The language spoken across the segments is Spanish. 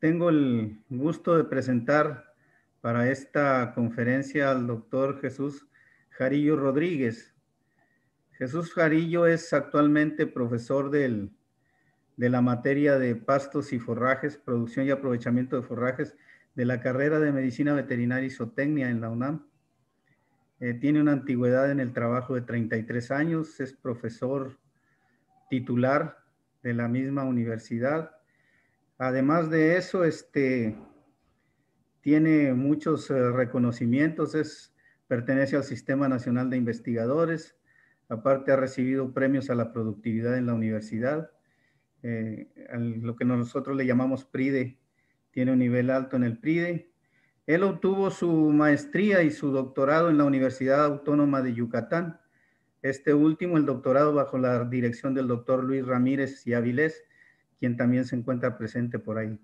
Tengo el gusto de presentar para esta conferencia al doctor Jesús Jarillo Rodríguez. Jesús Jarillo es actualmente profesor de la materia de pastos y forrajes, producción y aprovechamiento de forrajes de la carrera de Medicina Veterinaria y Zootecnia en la UNAM. Tiene una antigüedad en el trabajo de 33 años, es profesor titular de la misma universidad. Además de eso, tiene muchos reconocimientos, pertenece al Sistema Nacional de Investigadores, aparte ha recibido premios a la productividad en la universidad, lo que nosotros le llamamos PRIDE, tiene un nivel alto en el PRIDE. Él obtuvo su maestría y su doctorado en la Universidad Autónoma de Yucatán. Este último, el doctorado bajo la dirección del doctor Luis Ramírez y Avilés, quien también se encuentra presente por ahí.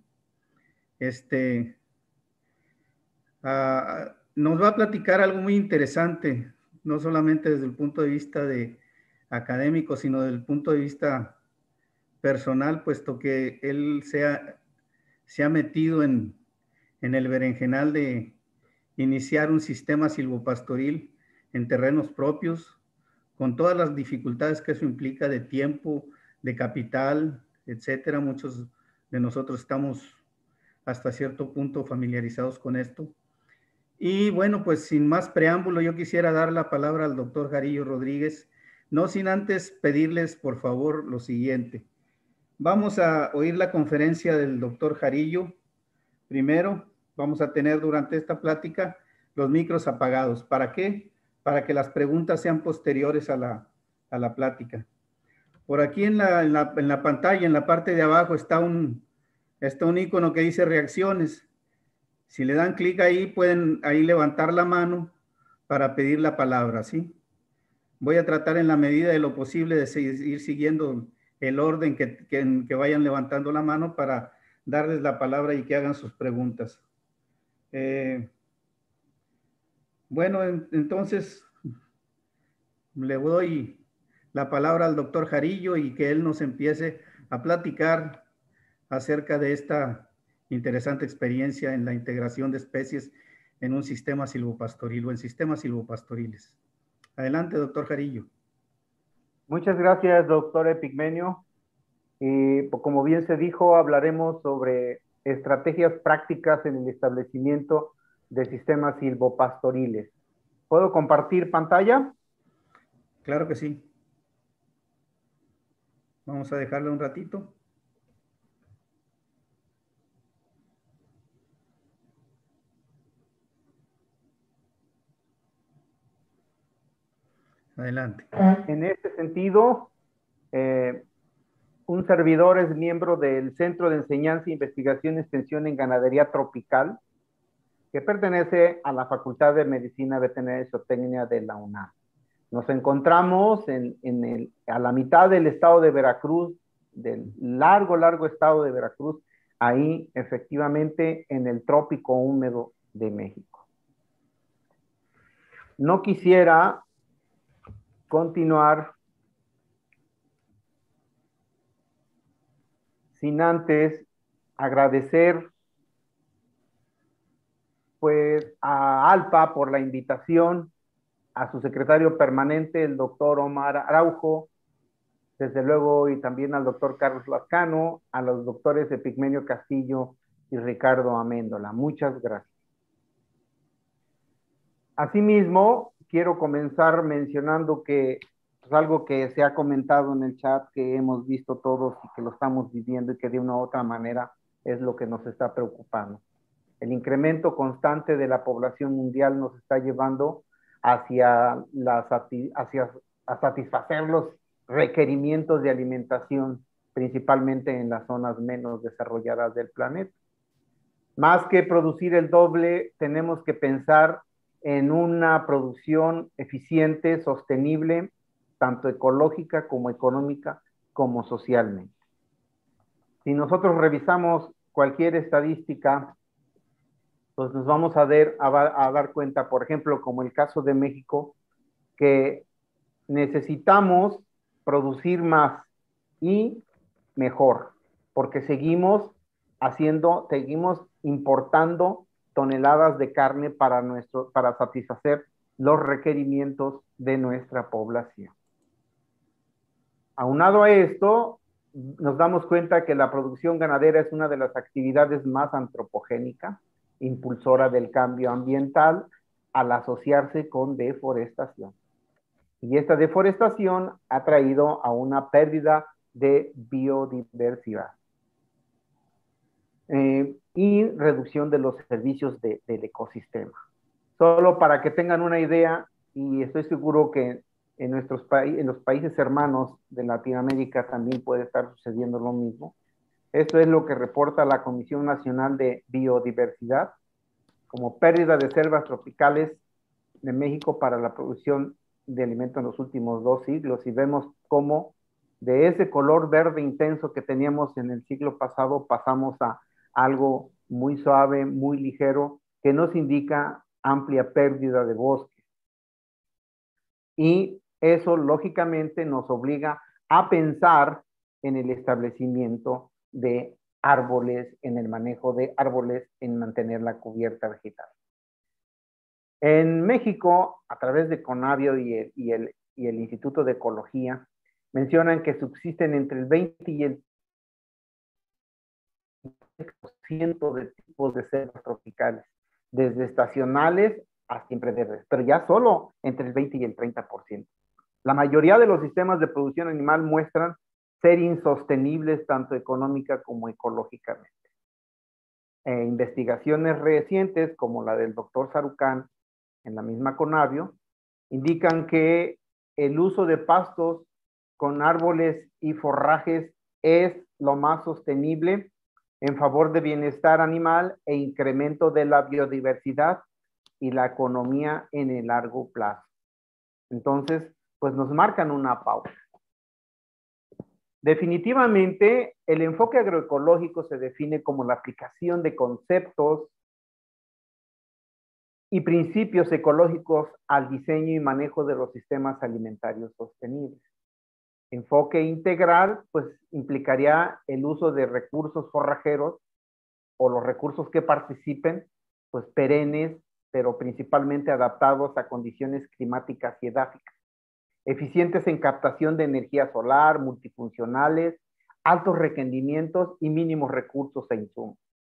Nos va a platicar algo muy interesante, no solamente desde el punto de vista académico, sino desde el punto de vista personal, puesto que él se ha metido en el berenjenal de iniciar un sistema silvopastoril en terrenos propios, con todas las dificultades que eso implica de tiempo, de capital, etcétera. Muchos de nosotros estamos hasta cierto punto familiarizados con esto. Y bueno, pues sin más preámbulo, yo quisiera dar la palabra al doctor Jarillo Rodríguez, no sin antes pedirles por favor lo siguiente. Vamos a oír la conferencia del doctor Jarillo. Primero, vamos a tener durante esta plática los micros apagados. ¿Para qué? Para que las preguntas sean posteriores a la plática. Por aquí en la pantalla, en la parte de abajo, está un icono que dice reacciones. Si le dan clic ahí, pueden ahí levantar la mano para pedir la palabra, ¿sí? Voy a tratar en la medida de lo posible de ir siguiendo el orden que vayan levantando la mano para darles la palabra y que hagan sus preguntas. Bueno, entonces le doy la palabra al doctor Jarillo y que él nos empiece a platicar acerca de esta interesante experiencia en la integración de especies en un sistema silvopastoril o en sistemas silvopastoriles. Adelante, doctor Jarillo. Muchas gracias, doctor Epigmenio. Y como bien se dijo, hablaremos sobre estrategias prácticas en el establecimiento de sistemas silvopastoriles. ¿Puedo compartir pantalla? Claro que sí. Vamos a dejarle un ratito. Adelante. En este sentido, un servidor es miembro del Centro de Enseñanza, Investigación y Extensión en Ganadería Tropical, que pertenece a la Facultad de Medicina Veterinaria y Zootecnia de la UNAM. Nos encontramos a la mitad del estado de Veracruz, del largo estado de Veracruz, ahí efectivamente en el trópico húmedo de México. No quisiera continuar sin antes agradecer pues a ALPA por la invitación, a su secretario permanente, el doctor Omar Araujo, desde luego, y también al doctor Carlos Lascano, a los doctores Epigmenio Castillo y Ricardo Améndola. Muchas gracias. Asimismo, quiero comenzar mencionando que pues, algo que se ha comentado en el chat, que hemos visto todos y que lo estamos viviendo y que de una u otra manera es lo que nos está preocupando. El incremento constante de la población mundial nos está llevando hacia a satisfacer los requerimientos de alimentación, principalmente en las zonas menos desarrolladas del planeta. Más que producir el doble, tenemos que pensar en una producción eficiente, sostenible, tanto ecológica como económica, como socialmente. Si nosotros revisamos cualquier estadística, pues nos vamos a dar cuenta, por ejemplo, como el caso de México, que necesitamos producir más y mejor, porque seguimos seguimos importando toneladas de carne para satisfacer los requerimientos de nuestra población. Aunado a esto, nos damos cuenta que la producción ganadera es una de las actividades más antropogénicas, impulsora del cambio ambiental, al asociarse con deforestación. Y esta deforestación ha traído a una pérdida de biodiversidad y reducción de los servicios del ecosistema. Solo para que tengan una idea, y estoy seguro que en los países hermanos de Latinoamérica también puede estar sucediendo lo mismo. Esto es lo que reporta la Comisión Nacional de Biodiversidad como pérdida de selvas tropicales de México para la producción de alimentos en los últimos 2 siglos, y vemos cómo de ese color verde intenso que teníamos en el siglo pasado pasamos a algo muy suave, muy ligero, que nos indica amplia pérdida de bosque. Y eso lógicamente nos obliga a pensar en el establecimiento de árboles, en el manejo de árboles, en mantener la cubierta vegetal. En México, a través de Conavio y el Instituto de Ecología, mencionan que subsisten entre el 20 y el 30% de tipos de selvas tropicales, desde estacionales a siempre verdes, pero ya solo entre el 20 y el 30%. La mayoría de los sistemas de producción animal muestran ser insostenibles tanto económica como ecológicamente. Investigaciones recientes, como la del doctor Sarucán en la misma Conavio, indican que el uso de pastos con árboles y forrajes es lo más sostenible en favor de bienestar animal e incremento de la biodiversidad y la economía en el largo plazo. Entonces, pues nos marcan una pauta. Definitivamente, el enfoque agroecológico se define como la aplicación de conceptos y principios ecológicos al diseño y manejo de los sistemas alimentarios sostenibles. Enfoque integral, pues implicaría el uso de recursos forrajeros o los recursos que participen, pues perennes, pero principalmente adaptados a condiciones climáticas y edáficas, eficientes en captación de energía solar, multifuncionales, altos rendimientos y mínimos recursos e insumos.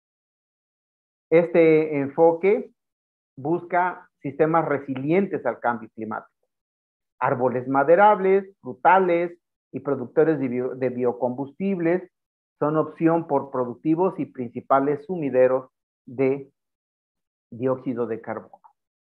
Este enfoque busca sistemas resilientes al cambio climático, árboles maderables, frutales y productores de biocombustibles son opción por productivos y principales sumideros de dióxido de carbono.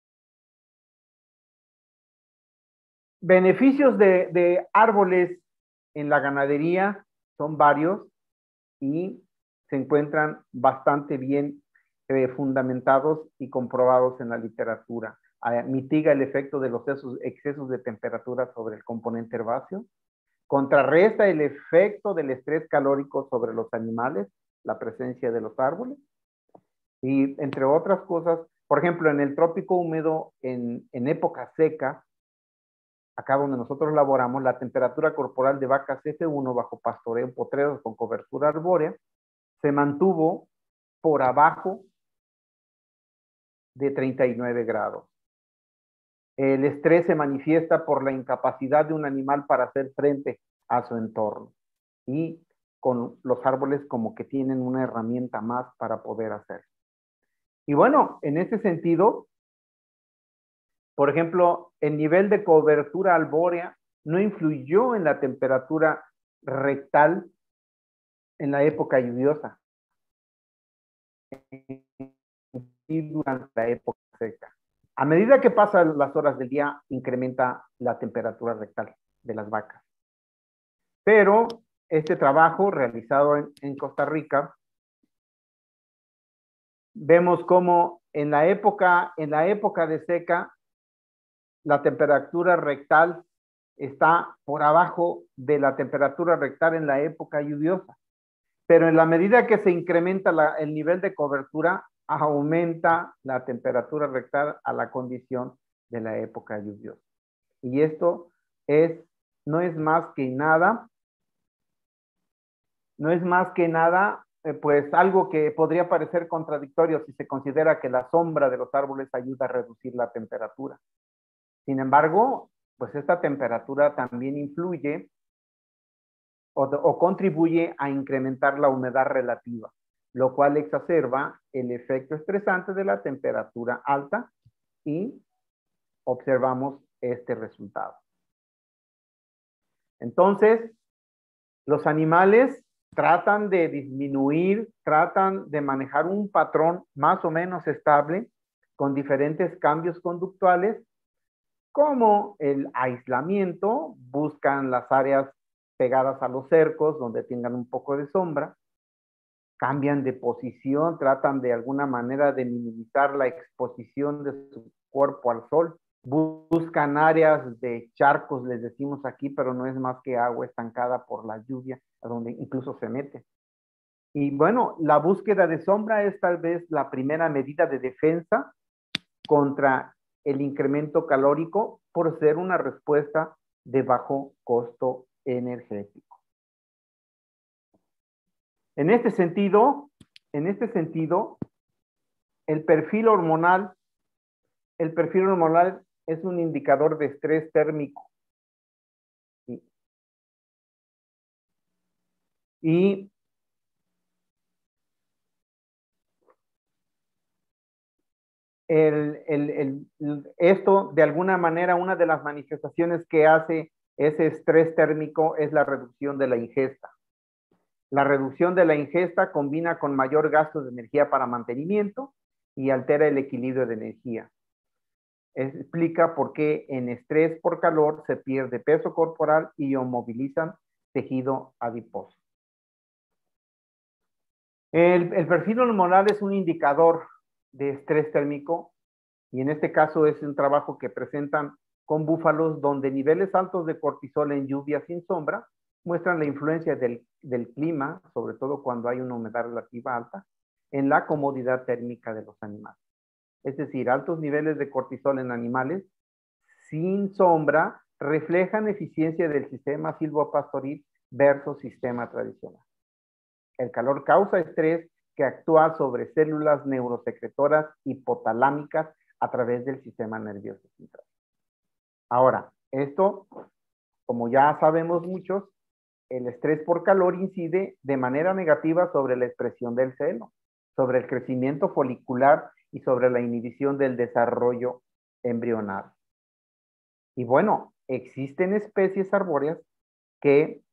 Beneficios de árboles en la ganadería son varios y se encuentran bastante bien fundamentados y comprobados en la literatura. Mitiga el efecto de los excesos de temperatura sobre el componente herbáceo, contrarresta el efecto del estrés calórico sobre los animales, la presencia de los árboles, y entre otras cosas, por ejemplo, en el trópico húmedo, en época seca, acá donde nosotros laboramos, la temperatura corporal de vacas F1 bajo pastoreo en potreros con cobertura arbórea se mantuvo por abajo de 39 grados. El estrés se manifiesta por la incapacidad de un animal para hacer frente a su entorno, y con los árboles como que tienen una herramienta más para poder hacerlo. Y bueno, en ese sentido, por ejemplo, el nivel de cobertura arbórea no influyó en la temperatura rectal en la época lluviosa y durante la época seca. A medida que pasan las horas del día, incrementa la temperatura rectal de las vacas. Pero este trabajo realizado en Costa Rica, vemos cómo en la época de seca, la temperatura rectal está por abajo de la temperatura rectal en la época lluviosa. Pero en la medida que se incrementa el nivel de cobertura, aumenta la temperatura rectal a la condición de la época lluviosa. Y esto no es más que nada pues algo que podría parecer contradictorio si se considera que la sombra de los árboles ayuda a reducir la temperatura. Sin embargo, pues esta temperatura también influye o contribuye a incrementar la humedad relativa, lo cual exacerba el efecto estresante de la temperatura alta y observamos este resultado. Entonces, los animales tratan de disminuir, tratan de manejar un patrón más o menos estable con diferentes cambios conductuales, como el aislamiento, buscan las áreas pegadas a los cercos donde tengan un poco de sombra, cambian de posición, tratan de alguna manera de minimizar la exposición de su cuerpo al sol, buscan áreas de charcos, les decimos aquí, pero no es más que agua estancada por la lluvia, a donde incluso se mete. Y bueno, la búsqueda de sombra es tal vez la primera medida de defensa contra el incremento calórico por ser una respuesta de bajo costo energético. En este sentido, el perfil hormonal es un indicador de estrés térmico. Y esto, de alguna manera, una de las manifestaciones que hace ese estrés térmico es la reducción de la ingesta. La reducción de la ingesta combina con mayor gasto de energía para mantenimiento y altera el equilibrio de energía. Explica por qué en estrés por calor se pierde peso corporal y movilizan tejido adiposo. El perfil hormonal es un indicador de estrés térmico y en este caso es un trabajo que presentan con búfalos donde niveles altos de cortisol en lluvia sin sombra muestran la influencia del clima, sobre todo cuando hay una humedad relativa alta, en la comodidad térmica de los animales. Es decir, altos niveles de cortisol en animales sin sombra reflejan eficiencia del sistema silvopastoril versus sistema tradicional. El calor causa estrés que actúa sobre células neurosecretoras hipotalámicas a través del sistema nervioso central. Ahora, esto, como ya sabemos muchos, el estrés por calor incide de manera negativa sobre la expresión del seno, sobre el crecimiento folicular y sobre la inhibición del desarrollo embrional. Y bueno, existen especies arbóreas que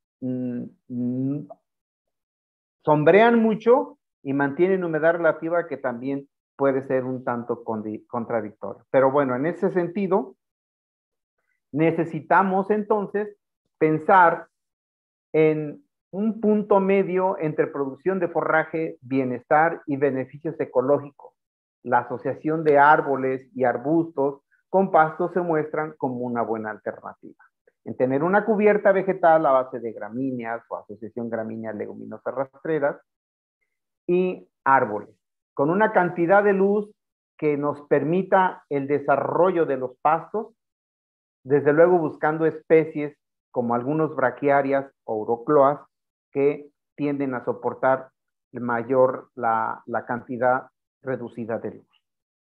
sombrean mucho y mantienen humedad relativa, que también puede ser un tanto contradictorio. Pero bueno, en ese sentido, necesitamos entonces pensar en un punto medio entre producción de forraje, bienestar y beneficios ecológicos. La asociación de árboles y arbustos con pastos se muestran como una buena alternativa. En tener una cubierta vegetal a base de gramíneas o asociación gramíneas leguminosas rastreras y árboles, con una cantidad de luz que nos permita el desarrollo de los pastos, desde luego buscando especies como algunos braquiarias o urocloas que tienden a soportar la cantidad reducida de luz.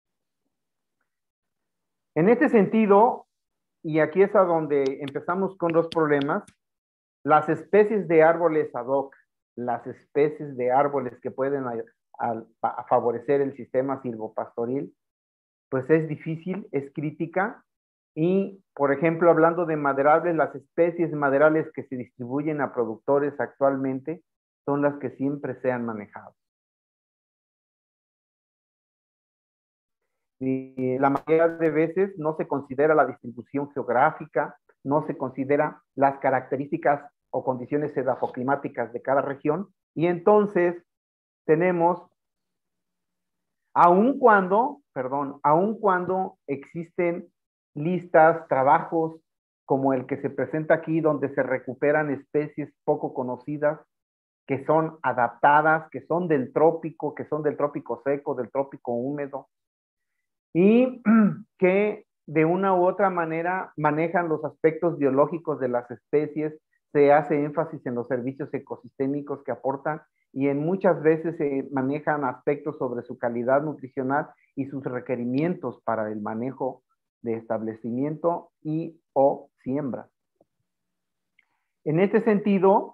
En este sentido, y aquí es a donde empezamos con los problemas, las especies de árboles ad hoc, las especies de árboles que pueden favorecer el sistema silvopastoril, pues es difícil, es crítica. Y, por ejemplo, hablando de maderables, las especies maderales que se distribuyen a productores actualmente son las que siempre se han manejado. Y la mayoría de veces no se considera la distribución geográfica, no se considera las características o condiciones edafoclimáticas de cada región, y entonces tenemos, aun cuando existen listas, trabajos como el que se presenta aquí, donde se recuperan especies poco conocidas, que son adaptadas, que son del trópico seco, del trópico húmedo, y que de una u otra manera manejan los aspectos biológicos de las especies. Se hace énfasis en los servicios ecosistémicos que aportan y en muchas veces se manejan aspectos sobre su calidad nutricional y sus requerimientos para el manejo de establecimiento y o siembra. En este sentido,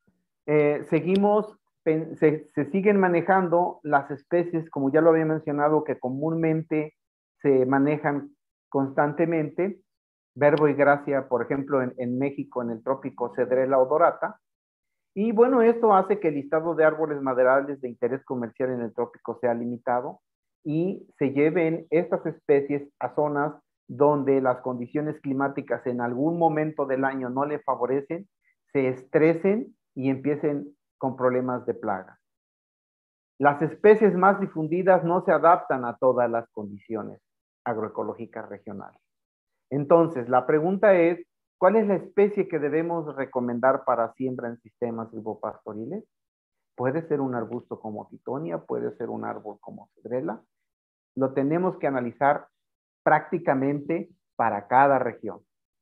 se siguen manejando las especies, como ya lo había mencionado, que comúnmente se manejan constantemente. Verbo y gracia, por ejemplo, en México, en el trópico Cedrela odorata. Y bueno, esto hace que el listado de árboles maderables de interés comercial en el trópico sea limitado y se lleven estas especies a zonas donde las condiciones climáticas en algún momento del año no le favorecen, se estresen y empiecen con problemas de plaga. Las especies más difundidas no se adaptan a todas las condiciones agroecológicas regionales. Entonces, la pregunta es, ¿cuál es la especie que debemos recomendar para siembra en sistemas silvopastoriles? Puede ser un arbusto como Titonia, puede ser un árbol como Cedrela. Lo tenemos que analizar prácticamente para cada región.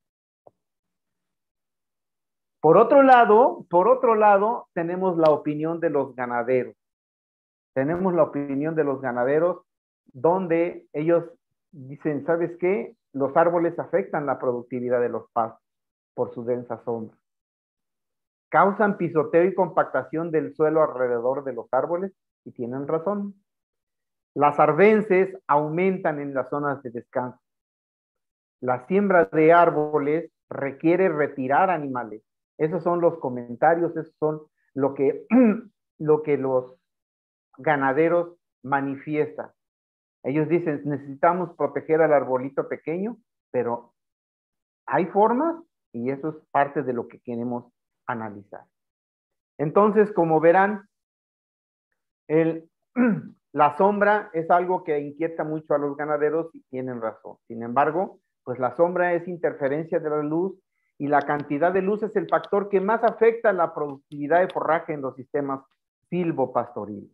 Por otro lado, tenemos la opinión de los ganaderos. Tenemos la opinión de los ganaderos donde ellos dicen, ¿sabes qué? Los árboles afectan la productividad de los pastos por su densa sombra. Causan pisoteo y compactación del suelo alrededor de los árboles y tienen razón. Las arbences aumentan en las zonas de descanso. La siembra de árboles requiere retirar animales. Esos son los comentarios, esos son lo que los ganaderos manifiestan. Ellos dicen, necesitamos proteger al arbolito pequeño, pero hay formas y eso es parte de lo que queremos analizar. Entonces, como verán, la sombra es algo que inquieta mucho a los ganaderos y tienen razón. Sin embargo, pues la sombra es interferencia de la luz y la cantidad de luz es el factor que más afecta la productividad de forraje en los sistemas silvopastoriles.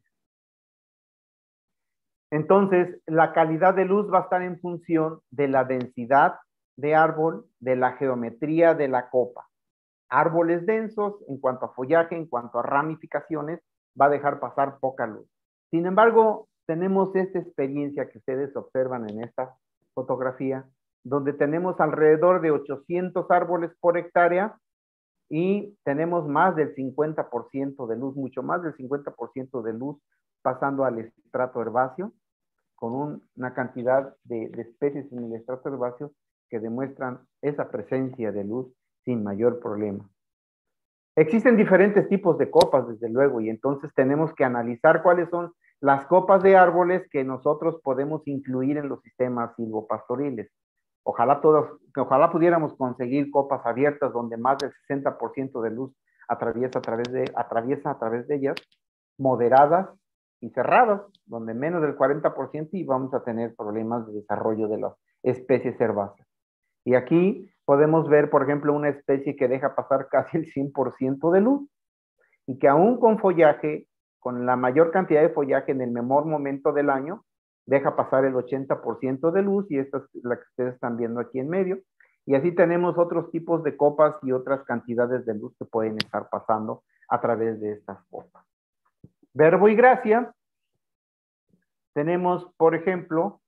Entonces, la calidad de luz va a estar en función de la densidad de árbol, de la geometría de la copa. Árboles densos, en cuanto a follaje, en cuanto a ramificaciones, va a dejar pasar poca luz. Sin embargo, tenemos esta experiencia que ustedes observan en esta fotografía, donde tenemos alrededor de 800 árboles por hectárea y tenemos más del 50% de luz, mucho más del 50% de luz pasando al estrato herbáceo, con una cantidad de especies en el estrato herbáceo que demuestran esa presencia de luz sin mayor problema. Existen diferentes tipos de copas, desde luego, y entonces tenemos que analizar cuáles son las copas de árboles que nosotros podemos incluir en los sistemas silvopastoriles. Ojalá pudiéramos conseguir copas abiertas donde más del 60% de luz atraviesa a través de ellas, moderadas y cerradas, donde menos del 40% y vamos a tener problemas de desarrollo de las especies herbáceas. Y aquí podemos ver, por ejemplo, una especie que deja pasar casi el 100% de luz y que aún con follaje, con la mayor cantidad de follaje en el mejor momento del año, deja pasar el 80% de luz y esta es la que ustedes están viendo aquí en medio. Y así tenemos otros tipos de copas y otras cantidades de luz que pueden estar pasando a través de estas copas. Verbo y gracia. Tenemos, por ejemplo,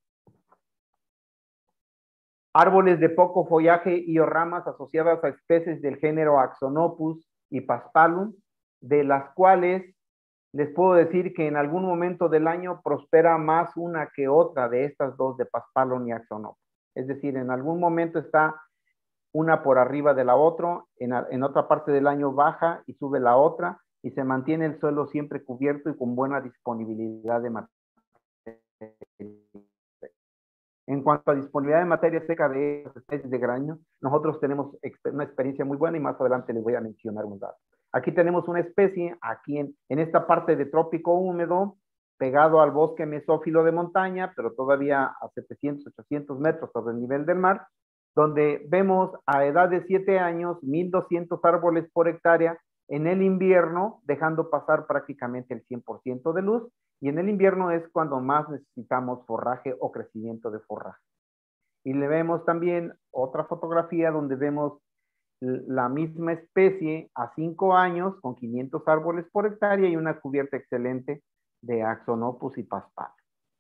árboles de poco follaje y o ramas asociadas a especies del género Axonopus y Paspalum, de las cuales les puedo decir que en algún momento del año prospera más una que otra de estas dos de Paspalum y Axonopus. Es decir, en algún momento está una por arriba de la otra, en otra parte del año baja y sube la otra, y se mantiene el suelo siempre cubierto y con buena disponibilidad de materia. En cuanto a disponibilidad de materia seca de especies de grano, nosotros tenemos una experiencia muy buena y más adelante les voy a mencionar un dato. Aquí tenemos una especie, aquí en esta parte de trópico húmedo, pegado al bosque mesófilo de montaña, pero todavía a 700, 800 metros sobre el nivel del mar, donde vemos a edad de 7 años 1.200 árboles por hectárea en el invierno, dejando pasar prácticamente el 100% de luz, y en el invierno es cuando más necesitamos forraje o crecimiento de forraje. Y le vemos también otra fotografía donde vemos la misma especie a 5 años con 500 árboles por hectárea y una cubierta excelente de Axonopus y Paspalus.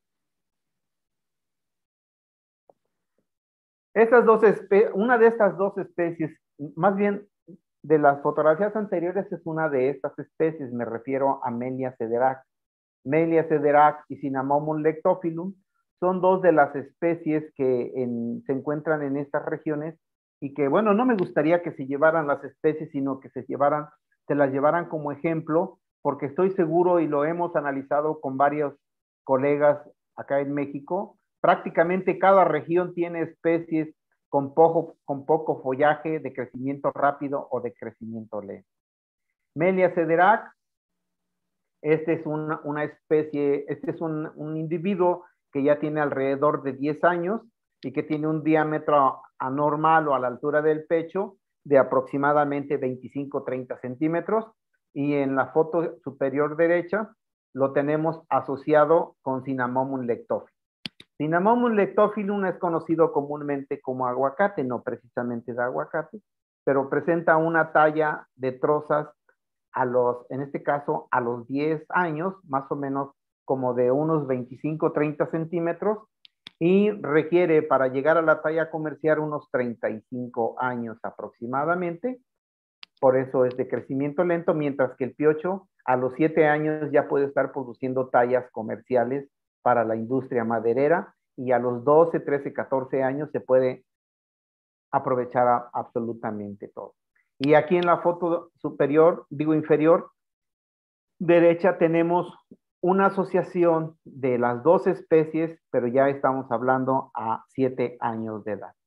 Una de estas dos especies, más bien de las fotografías anteriores, es una de estas especies, me refiero a Melia cederac. Melia cederac y Cinnamomum lectophyllum son dos de las especies que se encuentran en estas regiones y que, bueno, no me gustaría que se llevaran las especies, sino que se las llevaran como ejemplo, porque estoy seguro y lo hemos analizado con varios colegas acá en México. Prácticamente cada región tiene especies con poco follaje, de crecimiento rápido o de crecimiento lento. Melia cederac, este es una especie, este es un individuo que ya tiene alrededor de 10 años y que tiene un diámetro anormal o a la altura del pecho de aproximadamente 25-30 centímetros, y en la foto superior derecha lo tenemos asociado con Cinnamomum lectophyllum. Cinnamomum lectophyllum es conocido comúnmente como aguacate, no precisamente de aguacate, pero presenta una talla de trozas en este caso, a los 10 años, más o menos como de unos 25-30 centímetros, y requiere para llegar a la talla comercial unos 35 años aproximadamente. Por eso es de crecimiento lento, mientras que el piocho a los 7 años ya puede estar produciendo tallas comerciales para la industria maderera, y a los 12, 13, 14 años se puede aprovechar absolutamente todo. Y aquí en la foto inferior derecha tenemos una asociación de las dos especies, pero ya estamos hablando a 7 años de edad.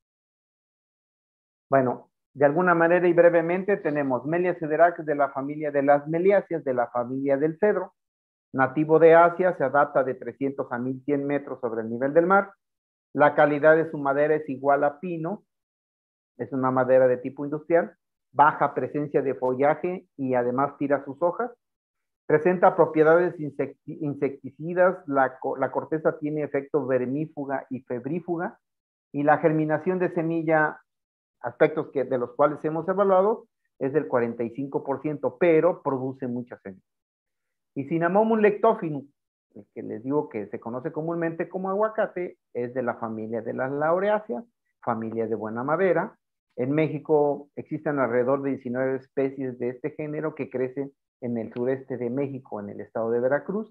Bueno, de alguna manera y brevemente tenemos Melia cederac de la familia de las meliáceas, de la familia del cedro, nativo de Asia, se adapta de 300 a 1100 metros sobre el nivel del mar. La calidad de su madera es igual a pino, es una madera de tipo industrial, baja presencia de follaje y además tira sus hojas. Presenta propiedades insecticidas, la corteza tiene efecto vermífuga y febrífuga, y la germinación de semilla, aspectos de los cuales hemos evaluado, es del 45%, pero produce mucha semilla. Y Cinnamomum lectophyllum, el que les digo que se conoce comúnmente como aguacate, es de la familia de las laureáceas, familia de buena madera. En México existen alrededor de 19 especies de este género que crecen en el sureste de México, en el estado de Veracruz,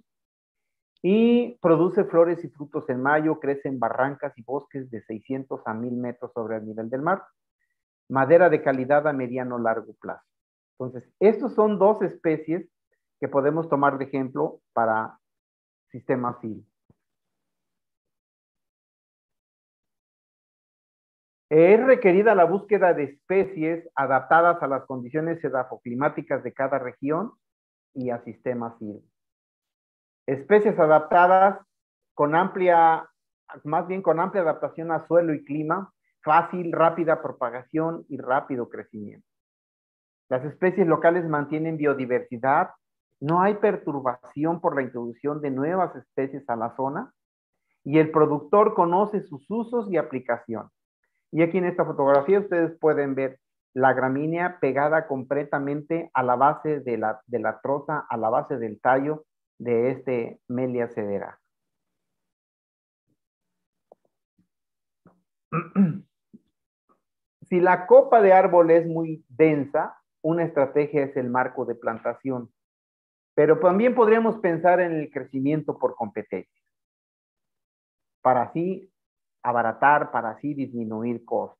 y produce flores y frutos en mayo, crece en barrancas y bosques de 600 a 1000 metros sobre el nivel del mar. Madera de calidad a mediano largo plazo. Entonces, estos son dos especies que podemos tomar de ejemplo para sistemas SIL. Es requerida la búsqueda de especies adaptadas a las condiciones edafoclimáticas de cada región y a sistemas SIL. Especies adaptadas más bien con amplia adaptación a suelo y clima, fácil, rápida propagación y rápido crecimiento. Las especies locales mantienen biodiversidad, no hay perturbación por la introducción de nuevas especies a la zona, y el productor conoce sus usos y aplicación. Y aquí en esta fotografía ustedes pueden ver la gramínea pegada completamente a la base de la troza, a la base del tallo de este Melia cederac. Si la copa de árbol es muy densa, una estrategia es el marco de plantación. Pero también podríamos pensar en el crecimiento por competencia, para así abaratar, para así disminuir costos.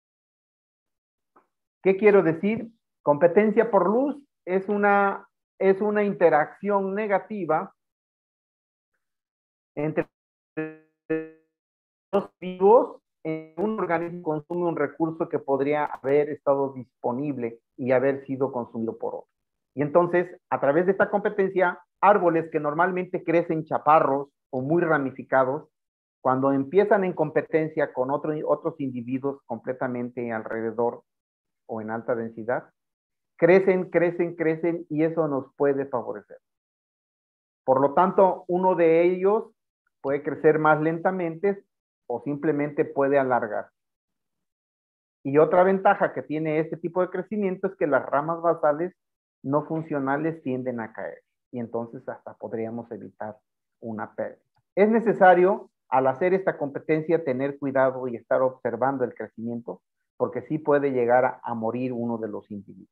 ¿Qué quiero decir? Competencia por luz es una interacción negativa entre los vivos. Un organismo consume un recurso que podría haber estado disponible y haber sido consumido por otro. Y entonces, a través de esta competencia, árboles que normalmente crecen chaparros o muy ramificados, cuando empiezan en competencia con otros individuos completamente alrededor o en alta densidad, crecen y eso nos puede favorecer. Por lo tanto, uno de ellos puede crecer más lentamente o simplemente puede alargar. Y otra ventaja que tiene este tipo de crecimiento es que las ramas basales no funcionales tienden a caer. Y entonces hasta podríamos evitar una pérdida. Es necesario, al hacer esta competencia, tener cuidado y estar observando el crecimiento, porque sí puede llegar a morir uno de los individuos.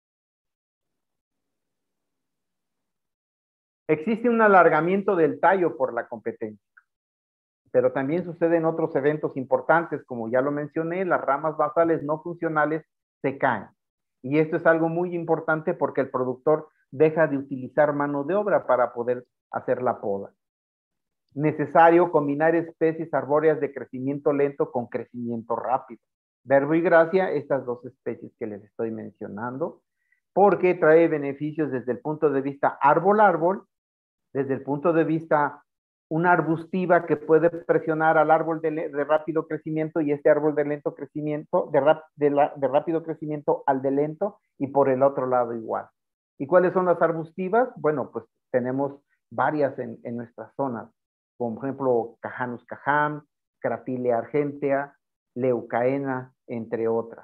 Existe un alargamiento del tallo por la competencia, pero también sucede en otros eventos importantes, como ya lo mencioné, las ramas basales no funcionales se caen. Y esto es algo muy importante porque el productor deja de utilizar mano de obra para poder hacer la poda. Necesario combinar especies arbóreas de crecimiento lento con crecimiento rápido. Verbo y gracia, estas dos especies que les estoy mencionando, porque trae beneficios desde el punto de vista árbol-árbol, desde el punto de vista una arbustiva que puede presionar al árbol de rápido crecimiento y este árbol de lento crecimiento, de rápido crecimiento al de lento, y por el otro lado igual. ¿Y cuáles son las arbustivas? Bueno, pues tenemos varias en nuestras zonas, como por ejemplo Cajanus cajam, Cratilea argentea, Leucaena, entre otras.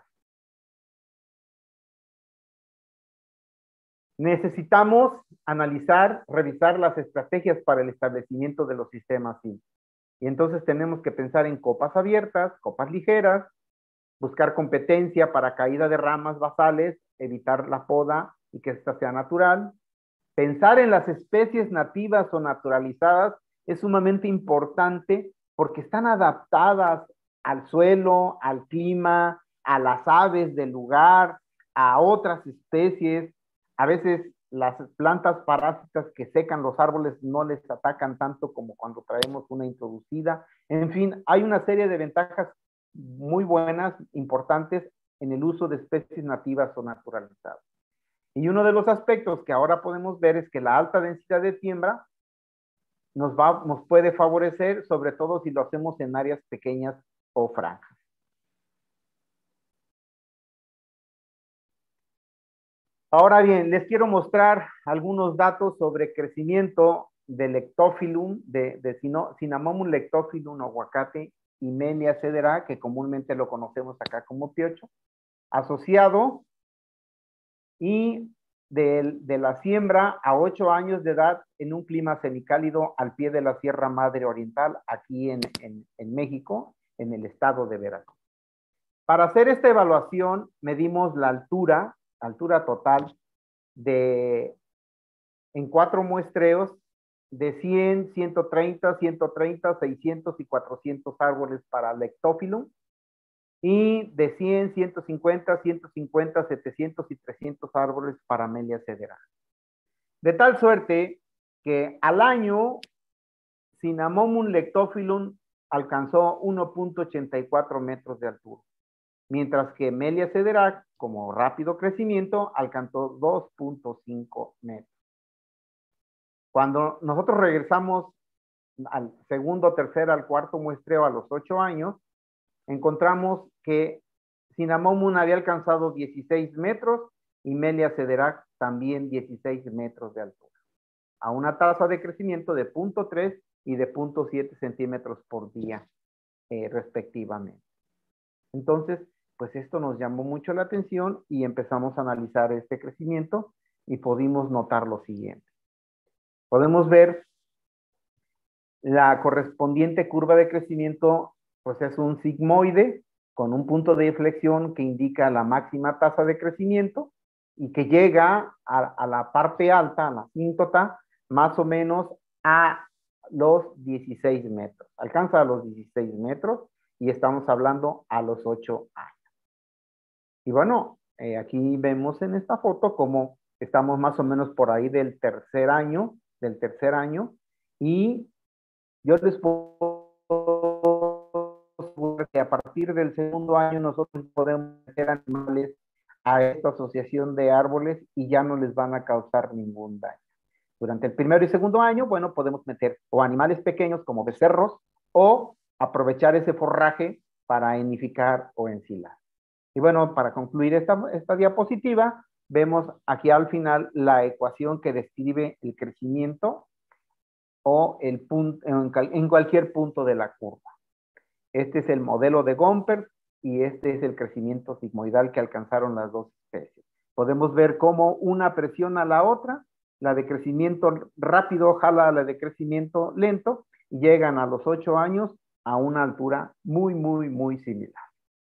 Necesitamos analizar, revisar las estrategias para el establecimiento de los sistemas SIL. Y entonces tenemos que pensar en copas abiertas, copas ligeras, buscar competencia para caída de ramas basales, evitar la poda y que esta sea natural. Pensar en las especies nativas o naturalizadas es sumamente importante porque están adaptadas al suelo, al clima, a las aves del lugar, a otras especies. A veces las plantas parásitas que secan los árboles no les atacan tanto como cuando traemos una introducida. En fin, hay una serie de ventajas muy buenas, importantes en el uso de especies nativas o naturalizadas. Y uno de los aspectos que ahora podemos ver es que la alta densidad de siembra nos puede favorecer, sobre todo si lo hacemos en áreas pequeñas o franjas. Ahora bien, les quiero mostrar algunos datos sobre crecimiento del Lectophyllum, de Cinnamomum lectophyllum aguacate y Melia cedera, que comúnmente lo conocemos acá como piocho, asociado y de la siembra a 8 años de edad en un clima semicálido al pie de la Sierra Madre Oriental, aquí en México, en el estado de Veracruz. Para hacer esta evaluación, medimos la altura total en 4 muestreos de 100, 130, 130, 600 y 400 árboles para Lectophyllum, y de 100, 150, 150, 700 y 300 árboles para Melia cedera. De tal suerte que al año Cinnamomum lectophyllum alcanzó 1.84 metros de altura, mientras que Melia cedera, como rápido crecimiento, alcanzó 2.5 metros. Cuando nosotros regresamos al segundo, tercer, al cuarto muestreo a los 8 años, encontramos que Cinnamomum había alcanzado 16 metros y Melia cedera también 16 metros de altura, a una tasa de crecimiento de 0.3 y de 0.7 centímetros por día, respectivamente. Entonces, pues esto nos llamó mucho la atención y empezamos a analizar este crecimiento y pudimos notar lo siguiente. Podemos ver la correspondiente curva de crecimiento, pues es un sigmoide con un punto de inflexión que indica la máxima tasa de crecimiento y que llega a la parte alta, a la asíntota, más o menos a los 16 metros. Alcanza a los 16 metros y estamos hablando a los 8 años. Y bueno, aquí vemos en esta foto cómo estamos más o menos por ahí del tercer año, y yo les puedo asegurar que a partir del segundo año nosotros podemos meter animales a esta asociación de árboles y ya no les van a causar ningún daño. Durante el primero y segundo año, bueno, podemos meter o animales pequeños como becerros o aprovechar ese forraje para enificar o ensilar. Y bueno, para concluir esta diapositiva, vemos aquí al final la ecuación que describe el crecimiento o en cualquier punto de la curva. Este es el modelo de Gompers y este es el crecimiento sigmoidal que alcanzaron las dos especies. Podemos ver cómo una presiona a la otra, la de crecimiento rápido jala a la de crecimiento lento, y llegan a los 8 años a una altura muy similar.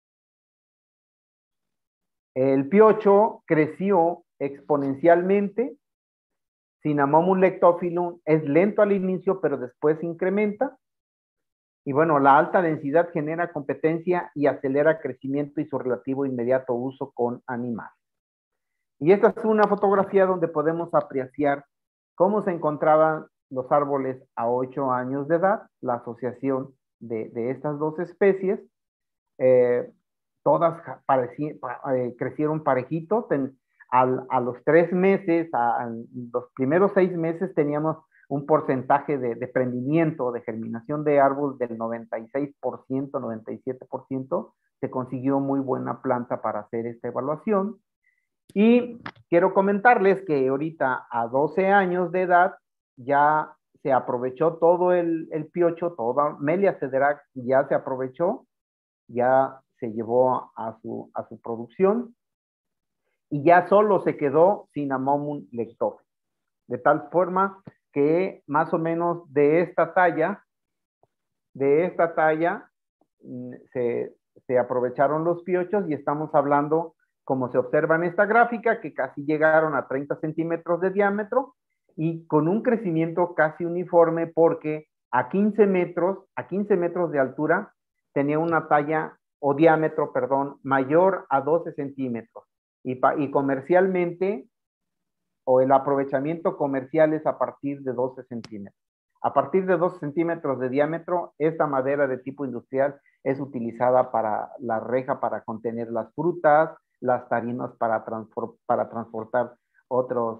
El piocho creció exponencialmente. Cinnamomum lectophyllum es lento al inicio, pero después incrementa. Y bueno, la alta densidad genera competencia y acelera crecimiento y su relativo inmediato uso con animales. Y esta es una fotografía donde podemos apreciar cómo se encontraban los árboles a 8 años de edad, la asociación de estas dos especies. Todas crecieron parejitos. A los 3 meses, a los primeros 6 meses teníamos un porcentaje de prendimiento, de germinación de árbol del 96%, 97%. Se consiguió muy buena planta para hacer esta evaluación. Y quiero comentarles que ahorita a 12 años de edad ya se aprovechó todo el piocho, toda Melia cederac ya se aprovechó, ya se llevó a su producción y ya solo se quedó Cinnamomum lectophyllum. De tal forma que más o menos de esta talla se aprovecharon los piochos y estamos hablando, como se observa en esta gráfica, que casi llegaron a 30 centímetros de diámetro y con un crecimiento casi uniforme porque a 15 metros de altura tenía una talla o diámetro, perdón, mayor a 12 centímetros. Y comercialmente, o el aprovechamiento comercial es a partir de 12 centímetros. A partir de 12 centímetros de diámetro, esta madera de tipo industrial es utilizada para la reja para contener las frutas, las tarimas para transportar otros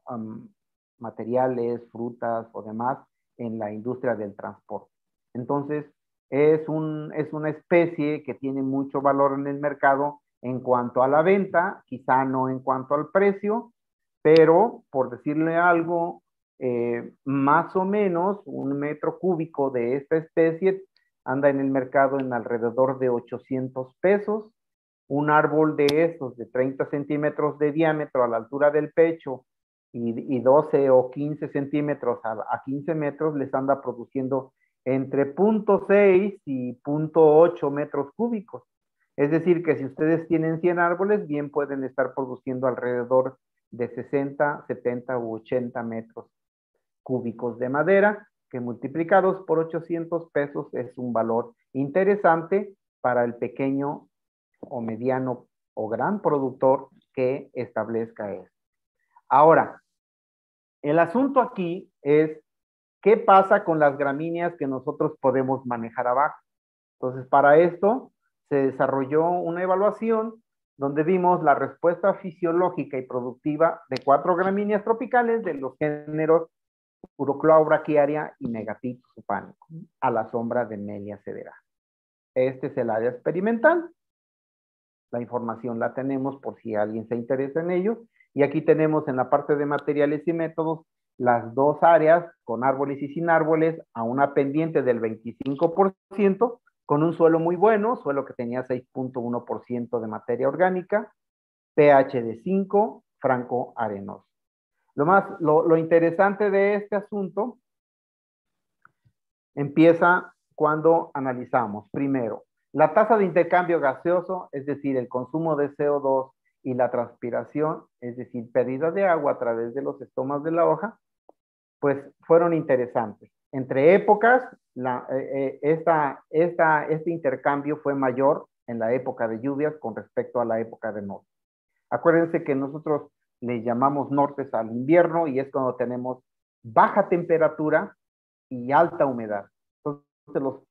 materiales, frutas o demás en la industria del transporte. Entonces, es una especie que tiene mucho valor en el mercado en cuanto a la venta, quizá no en cuanto al precio, pero por decirle algo, más o menos 1 metro cúbico de esta especie anda en el mercado en alrededor de 800 pesos. Un árbol de estos de 30 centímetros de diámetro a la altura del pecho y 12 o 15 centímetros a 15 metros les anda produciendo entre 0.6 y 0.8 metros cúbicos. Es decir, que si ustedes tienen 100 árboles, bien pueden estar produciendo alrededor de 60, 70 u 80 metros cúbicos de madera, que multiplicados por 800 pesos es un valor interesante para el pequeño o mediano o gran productor que establezca esto. Ahora, el asunto aquí es qué pasa con las gramíneas que nosotros podemos manejar abajo. Entonces, para esto se desarrolló una evaluación donde vimos la respuesta fisiológica y productiva de 4 gramíneas tropicales de los géneros Urucloa brachiaria y Megathithis supánico a la sombra de Melia cederac. Este es el área experimental. La información la tenemos por si alguien se interesa en ello. Y aquí tenemos en la parte de materiales y métodos las dos áreas con árboles y sin árboles a una pendiente del 25%, con un suelo muy bueno, suelo que tenía 6.1% de materia orgánica, pH de 5, franco arenoso. Lo interesante de este asunto empieza cuando analizamos, primero, la tasa de intercambio gaseoso, es decir, el consumo de CO2 y la transpiración, es decir, pérdida de agua a través de los estomas de la hoja, pues fueron interesantes. Entre épocas, este intercambio fue mayor en la época de lluvias con respecto a la época de norte. Acuérdense que nosotros le llamamos nortes al invierno y es cuando tenemos baja temperatura y alta humedad. Entonces los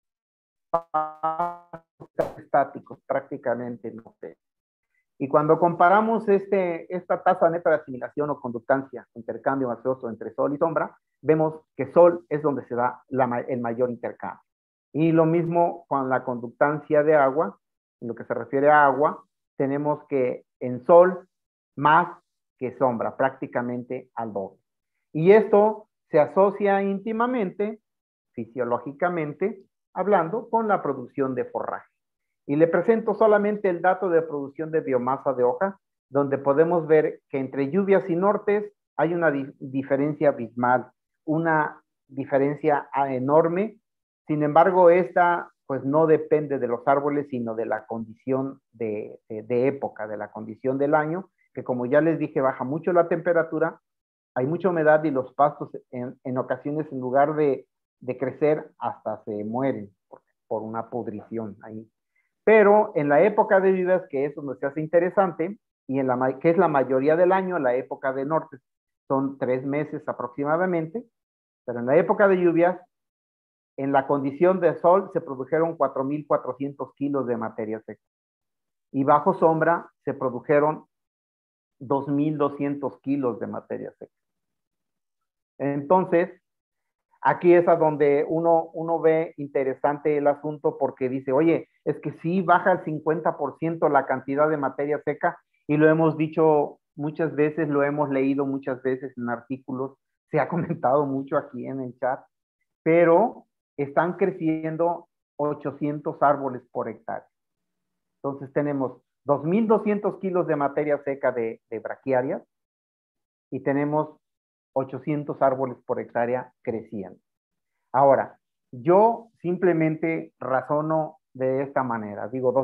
estáticos prácticamente no se. Y cuando comparamos esta tasa neta de asimilación o conductancia, intercambio gaseoso entre sol y sombra, vemos que sol es donde se da el mayor intercambio. Y lo mismo con la conductancia de agua, en lo que se refiere a agua, tenemos que en sol más que sombra, prácticamente al doble. Y esto se asocia íntimamente, fisiológicamente, hablando con la producción de forraje. Y le presento solamente el dato de producción de biomasa de hoja, donde podemos ver que entre lluvias y nortes hay una diferencia abismal, una diferencia enorme. Sin embargo, esta pues no depende de los árboles, sino de la condición de época, de la condición del año, que como ya les dije, baja mucho la temperatura, hay mucha humedad y los pastos en ocasiones, en lugar de crecer, hasta se mueren por una pudrición ahí. Pero en la época de lluvias, que es donde se hace interesante, y que es la mayoría del año, la época de norte, son 3 meses aproximadamente, pero en la época de lluvias, en la condición de sol, se produjeron 4.400 kilos de materia seca. Y bajo sombra se produjeron 2.200 kilos de materia seca. Entonces, aquí es a donde uno ve interesante el asunto, porque dice, oye, es que sí baja el 50% la cantidad de materia seca, y lo hemos dicho muchas veces, lo hemos leído muchas veces en artículos, se ha comentado mucho aquí en el chat, pero están creciendo 800 árboles por hectárea. Entonces tenemos 2.200 kilos de materia seca de braquiarias y tenemos 800 árboles por hectárea creciendo. Ahora, yo simplemente razono de esta manera. Digo,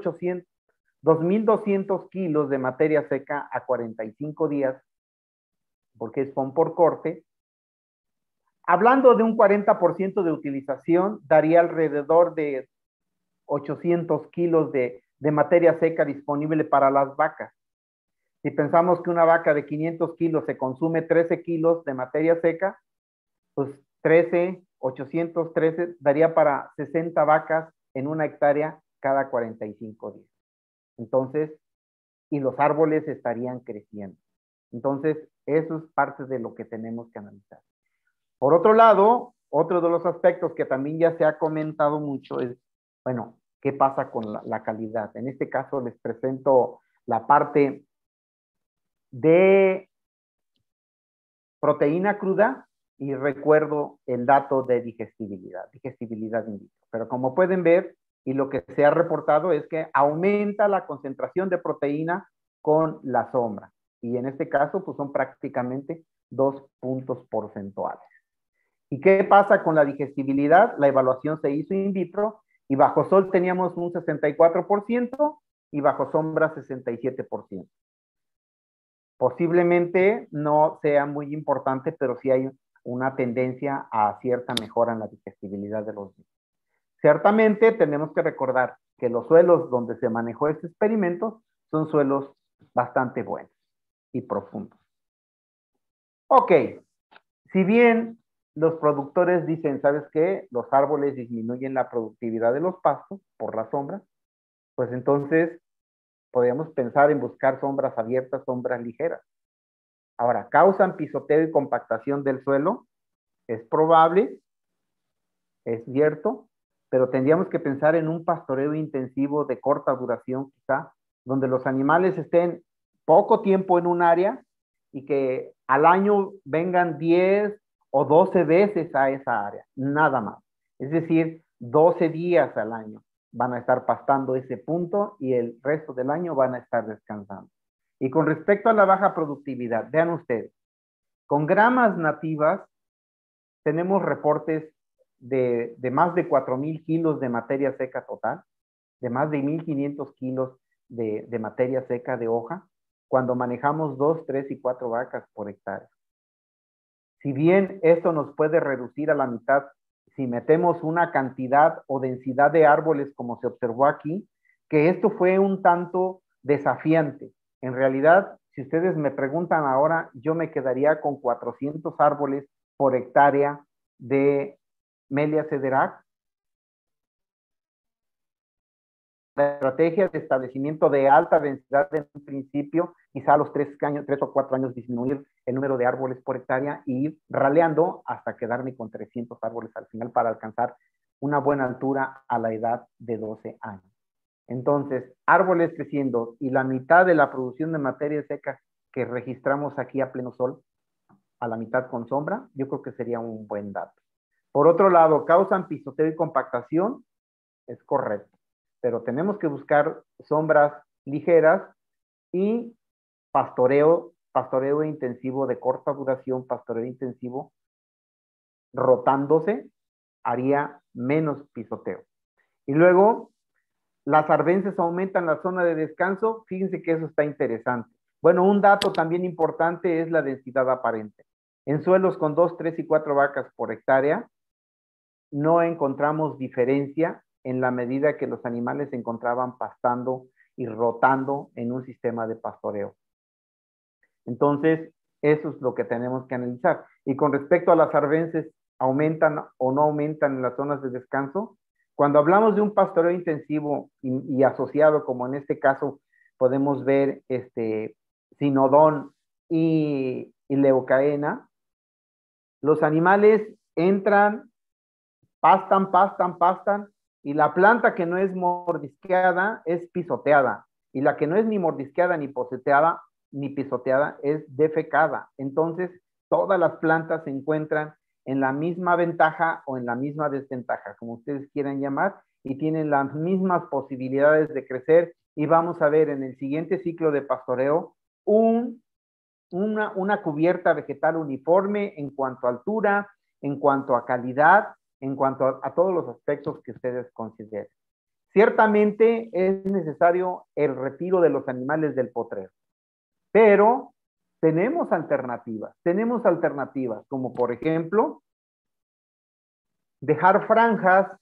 2.200 kilos de materia seca a 45 días, porque es pon por corte. Hablando de un 40% de utilización, daría alrededor de 800 kilos de materia seca disponible para las vacas. Si pensamos que una vaca de 500 kilos se consume 13 kilos de materia seca, pues 813 daría para 60 vacas en una hectárea cada 45 días. Entonces, y los árboles estarían creciendo. Entonces, eso es parte de lo que tenemos que analizar. Por otro lado, otro de los aspectos que también ya se ha comentado mucho es, bueno, ¿qué pasa con la calidad? En este caso les presento la parte de proteína cruda y recuerdo el dato de digestibilidad in vitro. Pero como pueden ver, y lo que se ha reportado es que aumenta la concentración de proteína con la sombra. Y en este caso, pues son prácticamente 2 puntos porcentuales. ¿Y qué pasa con la digestibilidad? La evaluación se hizo in vitro y bajo sol teníamos un 64% y bajo sombra 67%. Posiblemente no sea muy importante, pero sí hay una tendencia a cierta mejora en la digestibilidad de los mismos. Ciertamente tenemos que recordar que los suelos donde se manejó este experimento son suelos bastante buenos y profundos. Ok, si bien los productores dicen, ¿sabes qué? Los árboles disminuyen la productividad de los pastos por la sombra, pues entonces podríamos pensar en buscar sombras abiertas, sombras ligeras. Ahora, ¿causan pisoteo y compactación del suelo? Es probable, es cierto, pero tendríamos que pensar en un pastoreo intensivo de corta duración, quizá, donde los animales estén poco tiempo en un área y que al año vengan 10 o 12 veces a esa área, nada más. Es decir, 12 días al año van a estar pastando ese punto y el resto del año van a estar descansando. Y con respecto a la baja productividad, vean ustedes, con gramas nativas tenemos reportes de más de 4.000 kilos de materia seca total, de más de 1.500 kilos de materia seca de hoja, cuando manejamos 2, 3 y 4 vacas por hectárea. Si bien esto nos puede reducir a la mitad si metemos una cantidad o densidad de árboles como se observó aquí, que esto fue un tanto desafiante. En realidad, si ustedes me preguntan ahora, yo me quedaría con 400 árboles por hectárea de Melia sederac. La estrategia de establecimiento de alta densidad en un principio, quizá a los 3 o 4 años disminuir el número de árboles por hectárea y ir raleando hasta quedarme con 300 árboles al final para alcanzar una buena altura a la edad de 12 años. Entonces, árboles creciendo y la mitad de la producción de materia seca que registramos aquí a pleno sol, a la mitad con sombra, yo creo que sería un buen dato. Por otro lado, ¿causan pisoteo y compactación? Es correcto. pero tenemos que buscar sombras ligeras y pastoreo intensivo de corta duración, pastoreo intensivo, rotándose, haría menos pisoteo. Y luego, las arbences aumentan la zona de descanso. Fíjense que eso está interesante. Bueno, un dato también importante es la densidad aparente. En suelos con 2, 3 y 4 vacas por hectárea, no encontramos diferencia en la medida que los animales se encontraban pastando y rotando en un sistema de pastoreo. Entonces, eso es lo que tenemos que analizar. Y con respecto a las arbences, ¿aumentan o no aumentan en las zonas de descanso? Cuando hablamos de un pastoreo intensivo y asociado, como en este caso podemos ver Sinodón y leucaena, los animales entran, pastan, y la planta que no es mordisqueada es pisoteada, y la que no es ni mordisqueada ni pisoteada es defecada. Entonces, todas las plantas se encuentran en la misma ventaja o en la misma desventaja, como ustedes quieran llamar, y tienen las mismas posibilidades de crecer. Y vamos a ver en el siguiente ciclo de pastoreo una cubierta vegetal uniforme en cuanto a altura, en cuanto a calidad, en cuanto a todos los aspectos que ustedes consideren. Ciertamente es necesario el retiro de los animales del potrero, pero tenemos alternativas, como por ejemplo, dejar franjas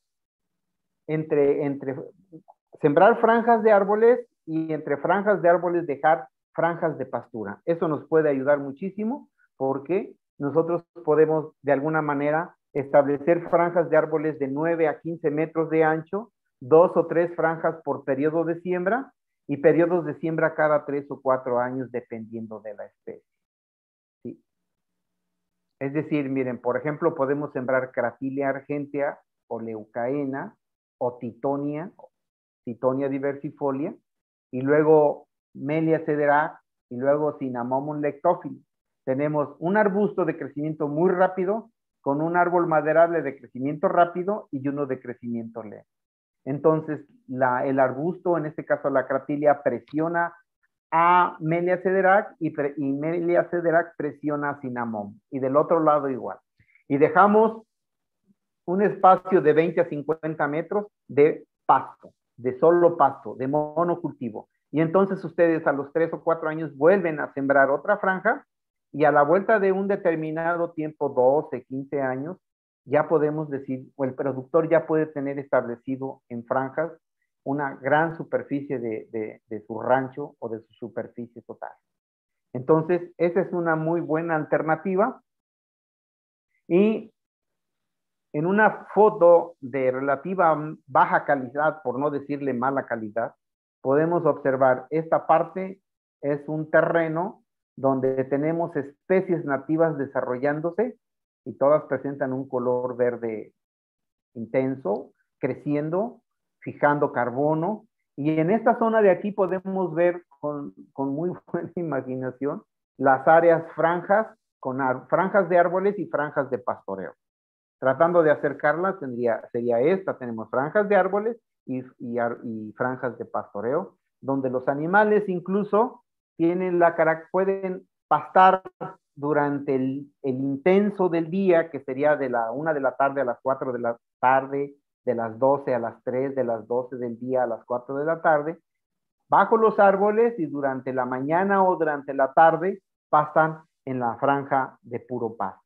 sembrar franjas de árboles y entre franjas de árboles dejar franjas de pastura. Eso nos puede ayudar muchísimo porque nosotros podemos de alguna manera establecer franjas de árboles de 9 a 15 metros de ancho, 2 o 3 franjas por periodo de siembra y periodos de siembra cada 3 o 4 años dependiendo de la especie. ¿Sí? Es decir, miren, por ejemplo, podemos sembrar Cratilia argentea o leucaena o Titonia diversifolia, y luego Melia cederac, y luego Cinnamomum lectophilus. Tenemos un arbusto de crecimiento muy rápido, con un árbol maderable de crecimiento rápido y uno de crecimiento lento. Entonces, el arbusto, en este caso la Cratilia, presiona a Melia cederac y Melia cederac presiona a Cinnamomum. Y del otro lado igual. Y dejamos un espacio de 20 a 50 metros de pasto, de solo pasto, de monocultivo. Y entonces ustedes a los 3 o 4 años vuelven a sembrar otra franja y a la vuelta de un determinado tiempo, 12, 15 años, ya podemos decir, o el productor ya puede tener establecido en franjas una gran superficie de su rancho o de su superficie total. Entonces, esa es una muy buena alternativa. Y en una foto de relativa baja calidad, por no decirle mala calidad, podemos observar esta parte es un terreno donde tenemos especies nativas desarrollándose y todas presentan un color verde intenso, creciendo, fijando carbono. Y en esta zona de aquí podemos ver con muy buena imaginación las áreas franjas, con franjas de árboles y franjas de pastoreo. Tratando de acercarlas, sería esta. Tenemos franjas de árboles y franjas de pastoreo, donde los animales incluso pueden pastar durante el intenso del día, que sería de la 1 de la tarde a las 4 de la tarde, de las 12 a las 3, de las 12 del día a las 4 de la tarde, bajo los árboles, y durante la mañana o durante la tarde pasan en la franja de puro pasto.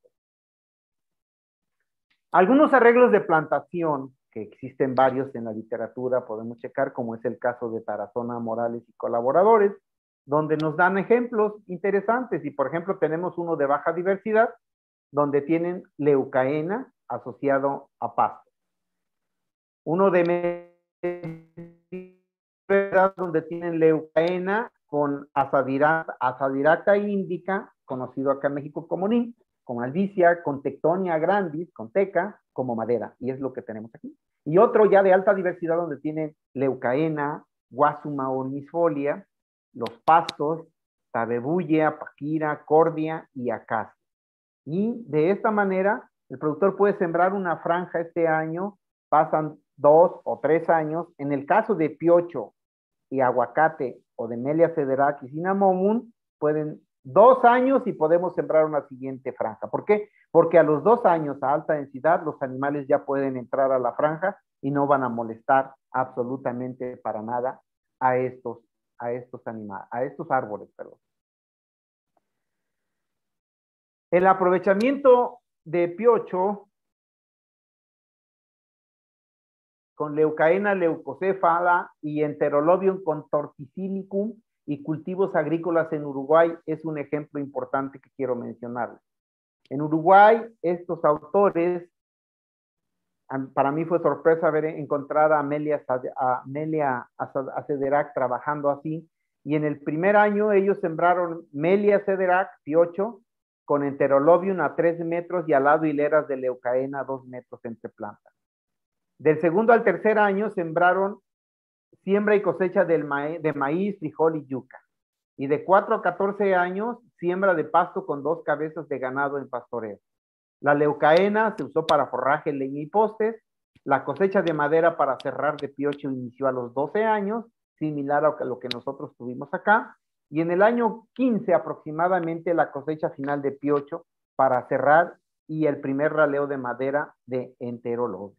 Algunos arreglos de plantación, que existen varios en la literatura, podemos checar, como es el caso de Tarazona, Morales y colaboradores, donde nos dan ejemplos interesantes. Y por ejemplo, tenemos uno de baja diversidad, donde tienen leucaena asociado a pasto. Uno de diversidad, donde tienen leucaena con Azadiracta indica, conocido acá en México como NIM, con albicia, con Tectonia grandis, con teca, como madera, y es lo que tenemos aquí. Y otro ya de alta diversidad donde tienen leucaena, guasuma ornisfolia, los pastos, tabebulla, paquira, cordia y acacia. Y de esta manera, el productor puede sembrar una franja este año, pasan 2 o 3 años. En el caso de piocho y aguacate o de Melia cederac y cinnamomum, pueden 2 años y podemos sembrar una siguiente franja. ¿Por qué? Porque a los 2 años a alta densidad los animales ya pueden entrar a la franja y no van a molestar absolutamente para nada a estos árboles, perdón. El aprovechamiento de piocho con Leucaena leucocéfala y Enterolobium contorticilicum y cultivos agrícolas en Uruguay es un ejemplo importante que quiero mencionar. En Uruguay, estos autores, para mí fue sorpresa ver encontrar a Melia cederac trabajando así, y en el primer año ellos sembraron Melia cederac, piocho, con Enterolobium a 3 metros y al lado hileras de Leucaena a 2 metros entre plantas. Del segundo al tercer año sembraron siembra y cosecha de maíz, frijol y yuca. Y de 4 a 14 años, siembra de pasto con 2 cabezas de ganado en pastoreo. La leucaena se usó para forraje, leña y postes. La cosecha de madera para cerrar de piocho inició a los 12 años, similar a lo que nosotros tuvimos acá. Y en el año 15 aproximadamente la cosecha final de piocho para cerrar y el primer raleo de madera de Enterolobio.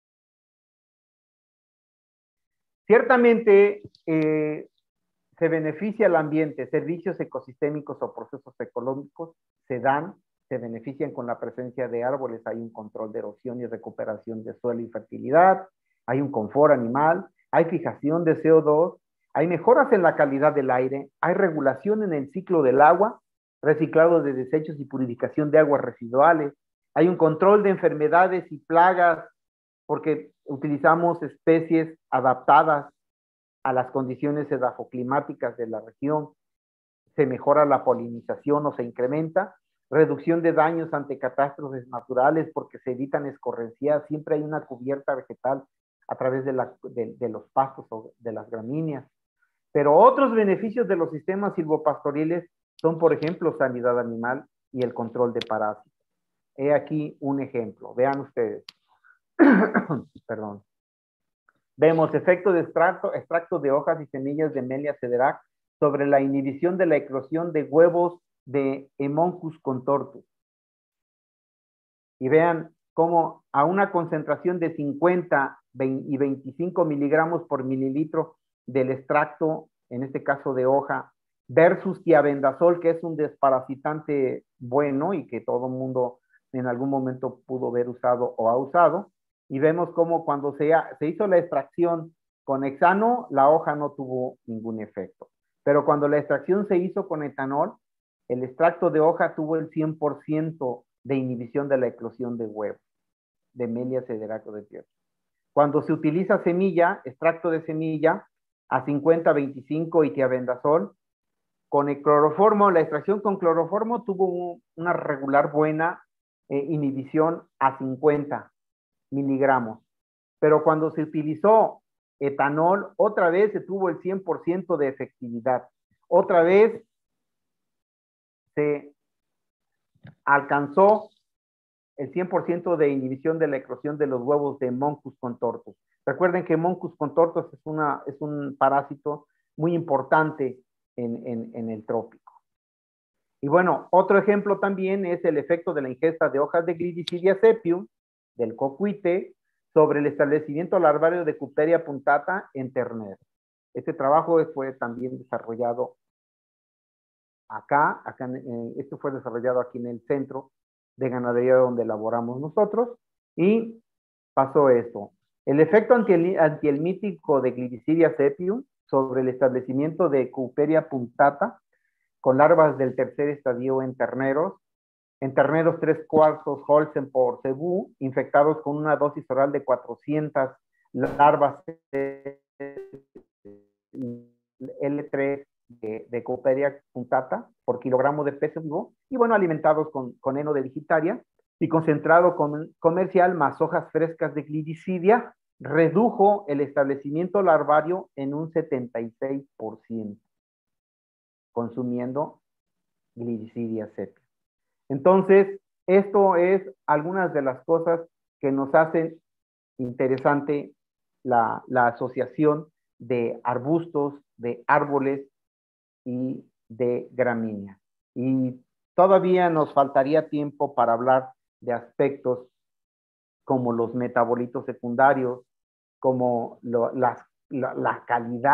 Ciertamente se beneficia el ambiente, servicios ecosistémicos o procesos ecológicos se benefician con la presencia de árboles, hay un control de erosión y recuperación de suelo y fertilidad, hay un confort animal, hay fijación de CO2, hay mejoras en la calidad del aire, hay regulación en el ciclo del agua, reciclado de desechos y purificación de aguas residuales, hay un control de enfermedades y plagas, porque utilizamos especies adaptadas a las condiciones edafoclimáticas de la región, se mejora la polinización o se incrementa, reducción de daños ante catástrofes naturales porque se evitan escorrencias, siempre hay una cubierta vegetal a través de los pastos o de las gramíneas. Pero otros beneficios de los sistemas silvopastoriles son, por ejemplo, sanidad animal y el control de parásitos. He aquí un ejemplo, vean ustedes. Perdón. Vemos efecto de extracto de hojas y semillas de Melia cederac sobre la inhibición de la eclosión de huevos de Hemoncus contortus. Y vean cómo a una concentración de 50 y 25 miligramos por mililitro del extracto, en este caso de hoja, versus tiabendazol, que es un desparasitante bueno y que todo el mundo en algún momento pudo haber usado o ha usado. Y vemos cómo cuando se hizo la extracción con hexano, la hoja no tuvo ningún efecto. Pero cuando la extracción se hizo con etanol, el extracto de hoja tuvo el 100% de inhibición de la eclosión de huevos, de Melia cederac de piocho. Cuando se utiliza semilla, extracto de semilla, a 50, 25 y tiabendazol, con el cloroformo, la extracción con cloroformo tuvo una regular buena inhibición a 50 miligramos. Pero cuando se utilizó etanol, otra vez se tuvo el 100% de efectividad. Otra vez se alcanzó el 100% de inhibición de la eclosión de los huevos de Hemoncus contortus. Recuerden que Hemoncus contortus es un parásito muy importante en el trópico. Y bueno, otro ejemplo también es el efecto de la ingesta de hojas de Glidicidia sepium, del cocuite, sobre el establecimiento larvario de Cuperia punctata en terneros. Este trabajo fue también desarrollado esto fue desarrollado aquí en el centro de ganadería donde laboramos nosotros, y pasó esto. El efecto antihelmítico de Glidicidia sepium sobre el establecimiento de Cuperia punctata con larvas del tercer estadio en terneros 3/4 Holsten por cebú, infectados con una dosis oral de 400 larvas L3 de Cuperia punctata por kilogramo de peso vivo, y bueno, alimentados con heno de digitaria y concentrado comercial más hojas frescas de Glidicidia, redujo el establecimiento larvario en un 76%, consumiendo Glidicidia sepium. Entonces, esto es algunas de las cosas que nos hacen interesante la asociación de arbustos, de árboles y de gramíneas. Y todavía nos faltaría tiempo para hablar de aspectos como los metabolitos secundarios, como la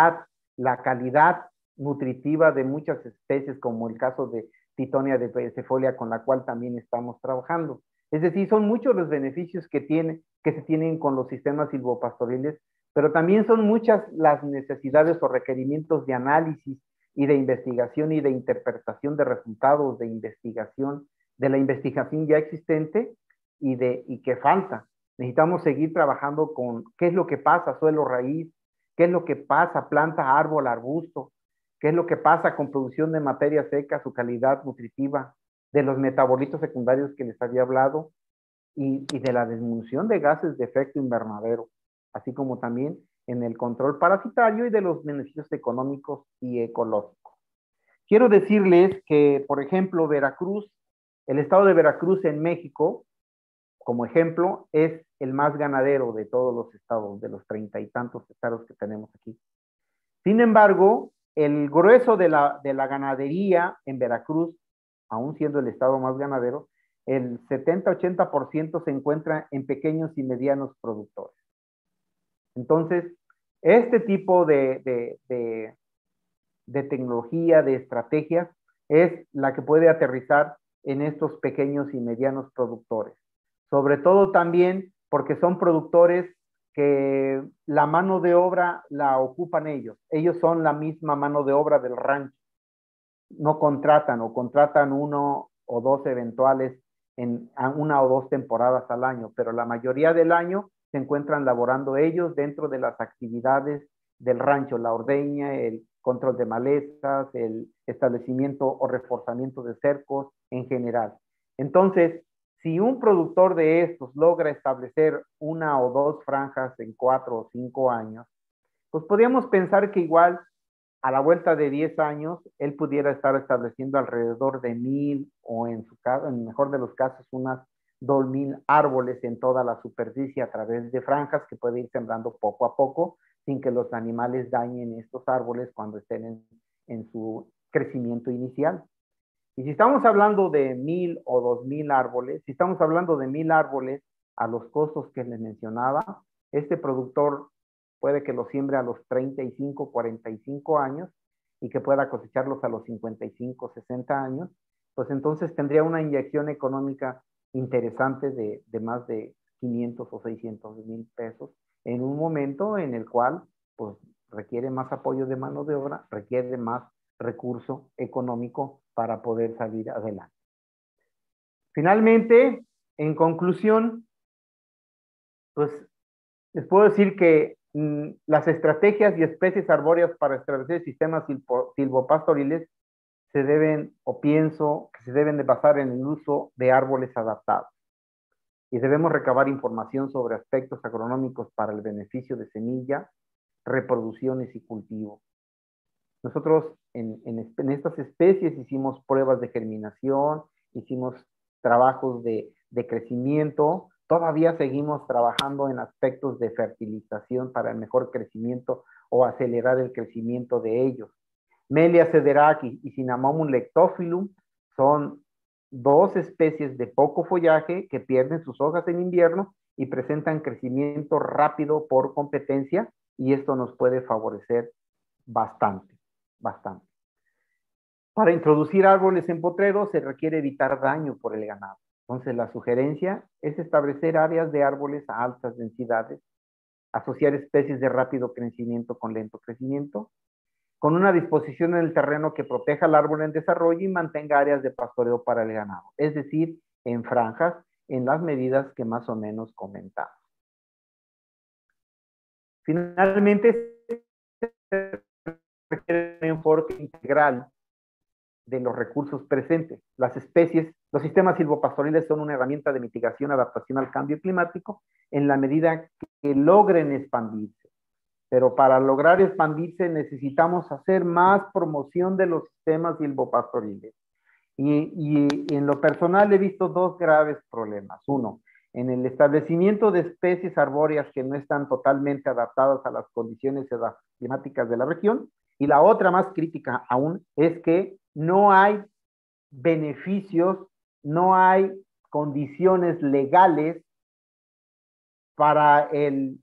calidad nutritiva de muchas especies, como el caso de Titonia decifolia, con la cual también estamos trabajando. Es decir, son muchos los beneficios que se tienen con los sistemas silvopastoriles, pero también son muchas las necesidades o requerimientos de análisis y de investigación y de interpretación de resultados de investigación, de la investigación ya existente y que falta. Necesitamos seguir trabajando con qué es lo que pasa suelo raíz, qué es lo que pasa planta, árbol, arbusto, qué es lo que pasa con producción de materia seca, su calidad nutritiva, de los metabolitos secundarios que les había hablado y de la disminución de gases de efecto invernadero, así como también en el control parasitario y de los beneficios económicos y ecológicos. Quiero decirles que, por ejemplo, Veracruz, el estado de Veracruz en México, como ejemplo, es el más ganadero de todos los estados, de los 30 y tantos estados que tenemos aquí. Sin embargo, el grueso de la ganadería en Veracruz, aún siendo el estado más ganadero, el 70-80% se encuentra en pequeños y medianos productores. Entonces, este tipo de tecnología, de estrategias, es la que puede aterrizar en estos pequeños y medianos productores. Sobre todo también porque son productores que la mano de obra la ocupan ellos. Ellos son la misma mano de obra del rancho. No contratan o contratan uno o dos eventuales en una o dos temporadas al año, pero la mayoría del año se encuentran laborando ellos dentro de las actividades del rancho, la ordeña, el control de malezas, el establecimiento o reforzamiento de cercos en general. Entonces, si un productor de estos logra establecer una o dos franjas en 4 o 5 años, pues podríamos pensar que igual a la vuelta de 10 años, él pudiera estar estableciendo alrededor de 1,000 o en su caso, en el mejor de los casos, unas 2,000 árboles en toda la superficie a través de franjas que puede ir sembrando poco a poco sin que los animales dañen estos árboles cuando estén en su crecimiento inicial. Y si estamos hablando de 1,000 o 2,000 árboles, si estamos hablando de 1,000 árboles a los costos que les mencionaba, este productor puede que los siembre a los 35, 45 años y que pueda cosecharlos a los 55, 60 años, pues entonces tendría una inyección económica interesante de más de 500 o 600 mil pesos en un momento en el cual pues requiere más apoyo de mano de obra, requiere más recurso económico para poder salir adelante. Finalmente, en conclusión, pues les puedo decir que las estrategias y especies arbóreas para establecer sistemas silvopastoriles se deben, o pienso, que se deben de basar en el uso de árboles adaptados. Y debemos recabar información sobre aspectos agronómicos para el beneficio de semilla, reproducciones y cultivo. Nosotros en estas especies hicimos pruebas de germinación, hicimos trabajos de crecimiento, todavía seguimos trabajando en aspectos de fertilización para el mejor crecimiento o acelerar el crecimiento de ellos. Melia cederac y Cinnamomum lectophyllum son dos especies de poco follaje que pierden sus hojas en invierno y presentan crecimiento rápido por competencia, y esto nos puede favorecer bastante. Para introducir árboles en potreros se requiere evitar daño por el ganado. Entonces la sugerencia es establecer áreas de árboles a altas densidades, asociar especies de rápido crecimiento con lento crecimiento, con una disposición en el terreno que proteja al árbol en desarrollo y mantenga áreas de pastoreo para el ganado, es decir, en franjas, en las medidas que más o menos comentamos. Finalmente, se requiere un enfoque integral de los recursos presentes. Las especies, los sistemas silvopastoriles son una herramienta de mitigación, adaptación al cambio climático en la medida que logren expandirse. Pero para lograr expandirse necesitamos hacer más promoción de los sistemas silvopastoriles. Y en lo personal he visto dos graves problemas. Uno, en el establecimiento de especies arbóreas que no están totalmente adaptadas a las condiciones climáticas de la región. Y la otra más crítica aún es que no hay beneficios, no hay condiciones legales para el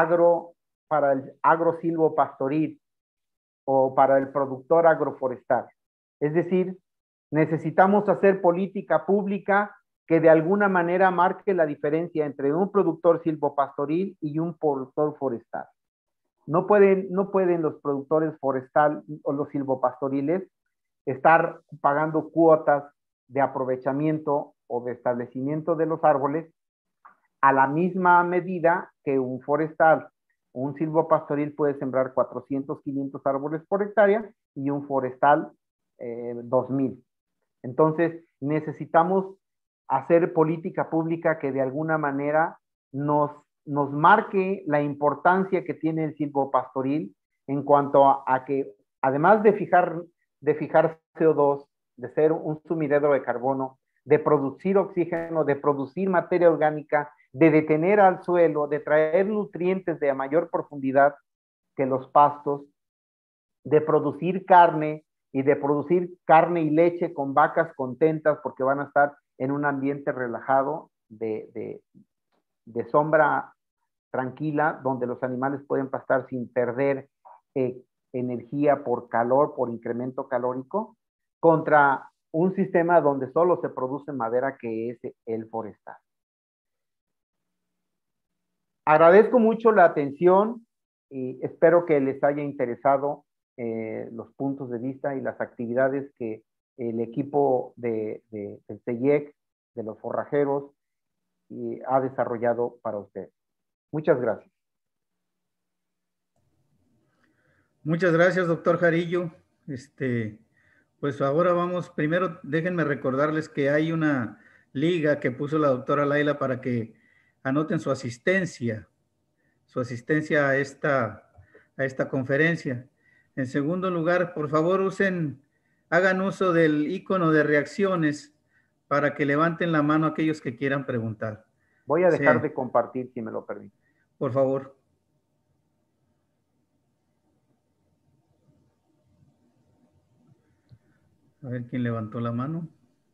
agrosilvopastoril o para el productor agroforestal. Es decir, necesitamos hacer política pública que de alguna manera marque la diferencia entre un productor silvopastoril y un productor forestal. No pueden los productores forestal o los silvopastoriles estar pagando cuotas de aprovechamiento o de establecimiento de los árboles a la misma medida que un forestal. Un silvopastoril puede sembrar 400, 500 árboles por hectárea y un forestal 2000. Entonces, necesitamos hacer política pública que de alguna manera nos marque la importancia que tiene el silvopastoril en cuanto a que, además de fijar CO2, de ser un sumidero de carbono, de producir oxígeno, de producir materia orgánica, de detener al suelo, de traer nutrientes de mayor profundidad que los pastos, de producir carne y de producir carne y leche con vacas contentas porque van a estar en un ambiente relajado de sombra tranquila, donde los animales pueden pastar sin perder energía por calor, por incremento calórico, contra un sistema donde solo se produce madera, que es el forestal. Agradezco mucho la atención y espero que les haya interesado los puntos de vista y las actividades que el equipo del CEIEC, de los forrajeros, ha desarrollado para ustedes. Muchas gracias. Muchas gracias, doctor Jarillo. Pues ahora vamos, primero déjenme recordarles que hay una liga que puso la doctora Laila para que anoten su asistencia a esta conferencia. En segundo lugar, por favor, hagan uso del icono de reacciones para que levanten la mano aquellos que quieran preguntar. Voy a dejar de compartir, si me lo permite. Por favor. A ver quién levantó la mano.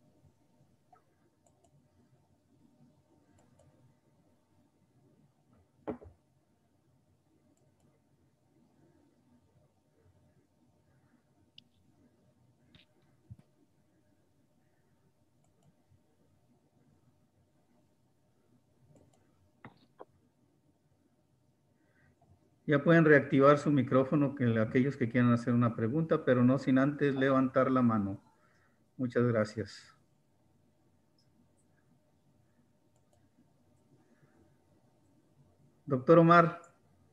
Ya pueden reactivar su micrófono aquellos que quieran hacer una pregunta, pero no sin antes levantar la mano. Muchas gracias. Doctor Omar.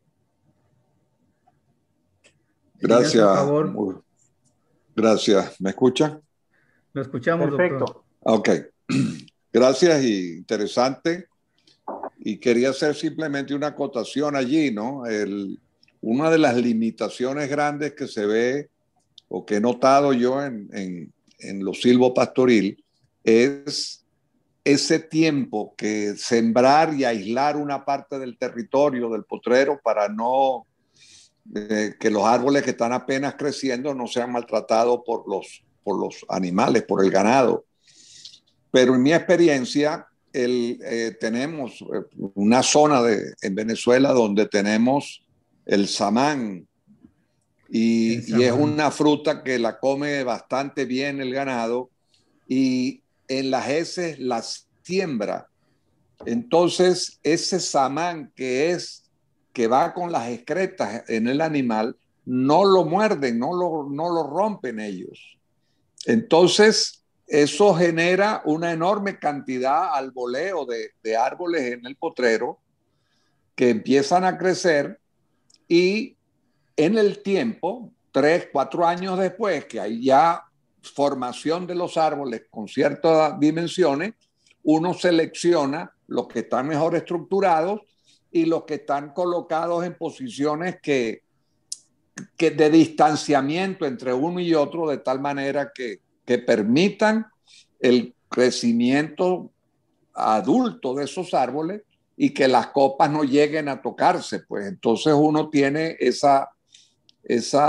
Gracias. Por favor. Gracias. ¿Me escucha? Lo escuchamos, perfecto, doctor. Ok. Gracias y interesante. Y quería hacer simplemente una acotación allí, ¿no? Una de las limitaciones grandes que se ve o que he notado yo en los silvopastoril es ese tiempo que sembrar y aislar una parte del territorio del potrero para no que los árboles que están apenas creciendo no sean maltratados por los animales, por el ganado. Pero en mi experiencia, tenemos una zona en Venezuela donde tenemos el samán y es una fruta que la come bastante bien el ganado y en las heces la siembra. Entonces, ese samán que va con las excretas en el animal, no lo muerden, no lo rompen ellos. Entonces, eso genera una enorme cantidad al voleo de árboles en el potrero que empiezan a crecer y en el tiempo, 3, 4 años después, que hay ya formación de los árboles con ciertas dimensiones, uno selecciona los que están mejor estructurados y los que están colocados en posiciones que de distanciamiento entre uno y otro, de tal manera que permitan el crecimiento adulto de esos árboles y que las copas no lleguen a tocarse, pues entonces uno tiene ese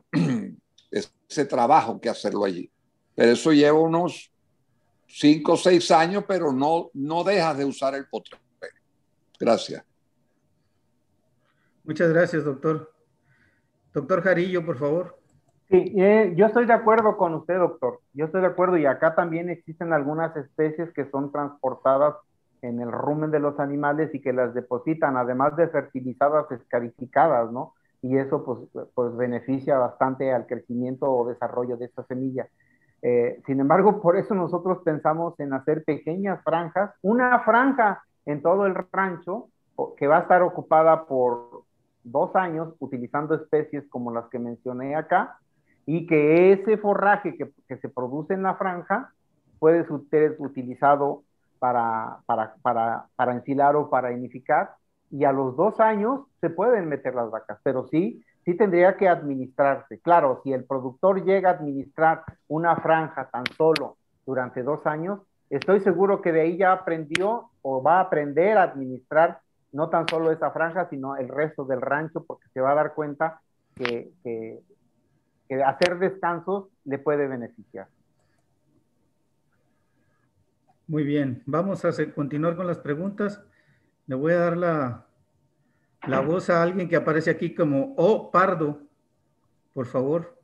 trabajo que hacerlo allí. Pero eso lleva unos 5 o 6 años, pero no dejas de usar el potrero. Gracias. Muchas gracias, doctor. Doctor Jarillo, por favor. Sí, yo estoy de acuerdo con usted, doctor. Yo estoy de acuerdo, y acá también existen algunas especies que son transportadas en el rumen de los animales y que las depositan, además de fertilizadas, escarificadas, ¿no? Y eso pues beneficia bastante al crecimiento o desarrollo de esta semilla. Sin embargo, por eso nosotros pensamos en hacer pequeñas franjas, una franja en todo el rancho que va a estar ocupada por 2 años utilizando especies como las que mencioné acá, y que ese forraje que se produce en la franja puede ser utilizado para ensilar o para inificar, y a los 2 años se pueden meter las vacas, pero sí tendría que administrarse. Claro, si el productor llega a administrar una franja tan solo durante 2 años, estoy seguro que de ahí ya aprendió o va a aprender a administrar no tan solo esa franja, sino el resto del rancho, porque se va a dar cuenta que hacer descansos le puede beneficiar. Muy bien, vamos a continuar con las preguntas. Le voy a dar la voz a alguien que aparece aquí como O Pardo, por favor.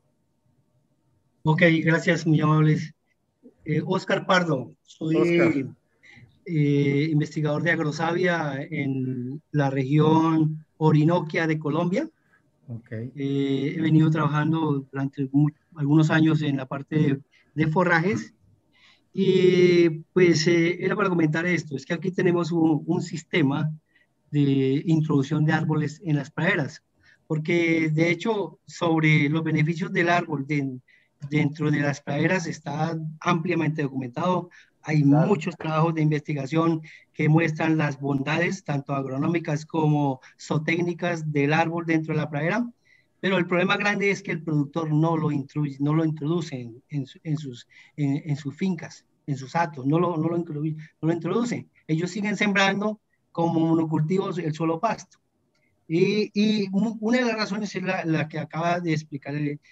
Ok, gracias, muy amables. Oscar Pardo, soy investigador de agrosavia en la región Orinoquia de Colombia. Okay. He venido trabajando durante algunos años en la parte de forrajes, y pues era para comentar esto. Es que aquí tenemos un sistema de introducción de árboles en las praderas, porque de hecho sobre los beneficios del árbol dentro de las praderas está ampliamente documentado. Hay muchos trabajos de investigación que muestran las bondades, tanto agronómicas como zootécnicas, del árbol dentro de la pradera, pero el problema grande es que el productor no lo introduce en sus fincas, en sus hatos, no lo introduce. Ellos siguen sembrando como monocultivos el solo pasto. Y una de las razones es la que acaba de explicar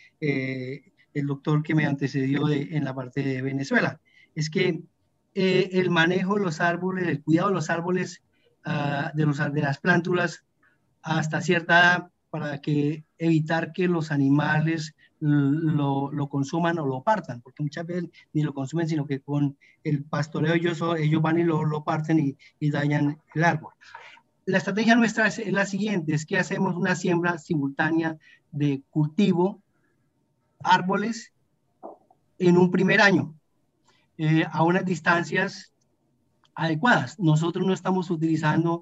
el doctor que me antecedió en la parte de Venezuela. Es que el manejo de los árboles, el cuidado de los árboles, de las plántulas hasta cierta edad, para evitar que los animales lo consuman o lo partan, porque muchas veces ni lo consumen, sino que con el pastoreo ellos van y lo parten y dañan el árbol. La estrategia nuestra es la siguiente: es que hacemos una siembra simultánea de cultivo, árboles, en un primer año, a unas distancias adecuadas. Nosotros no estamos utilizando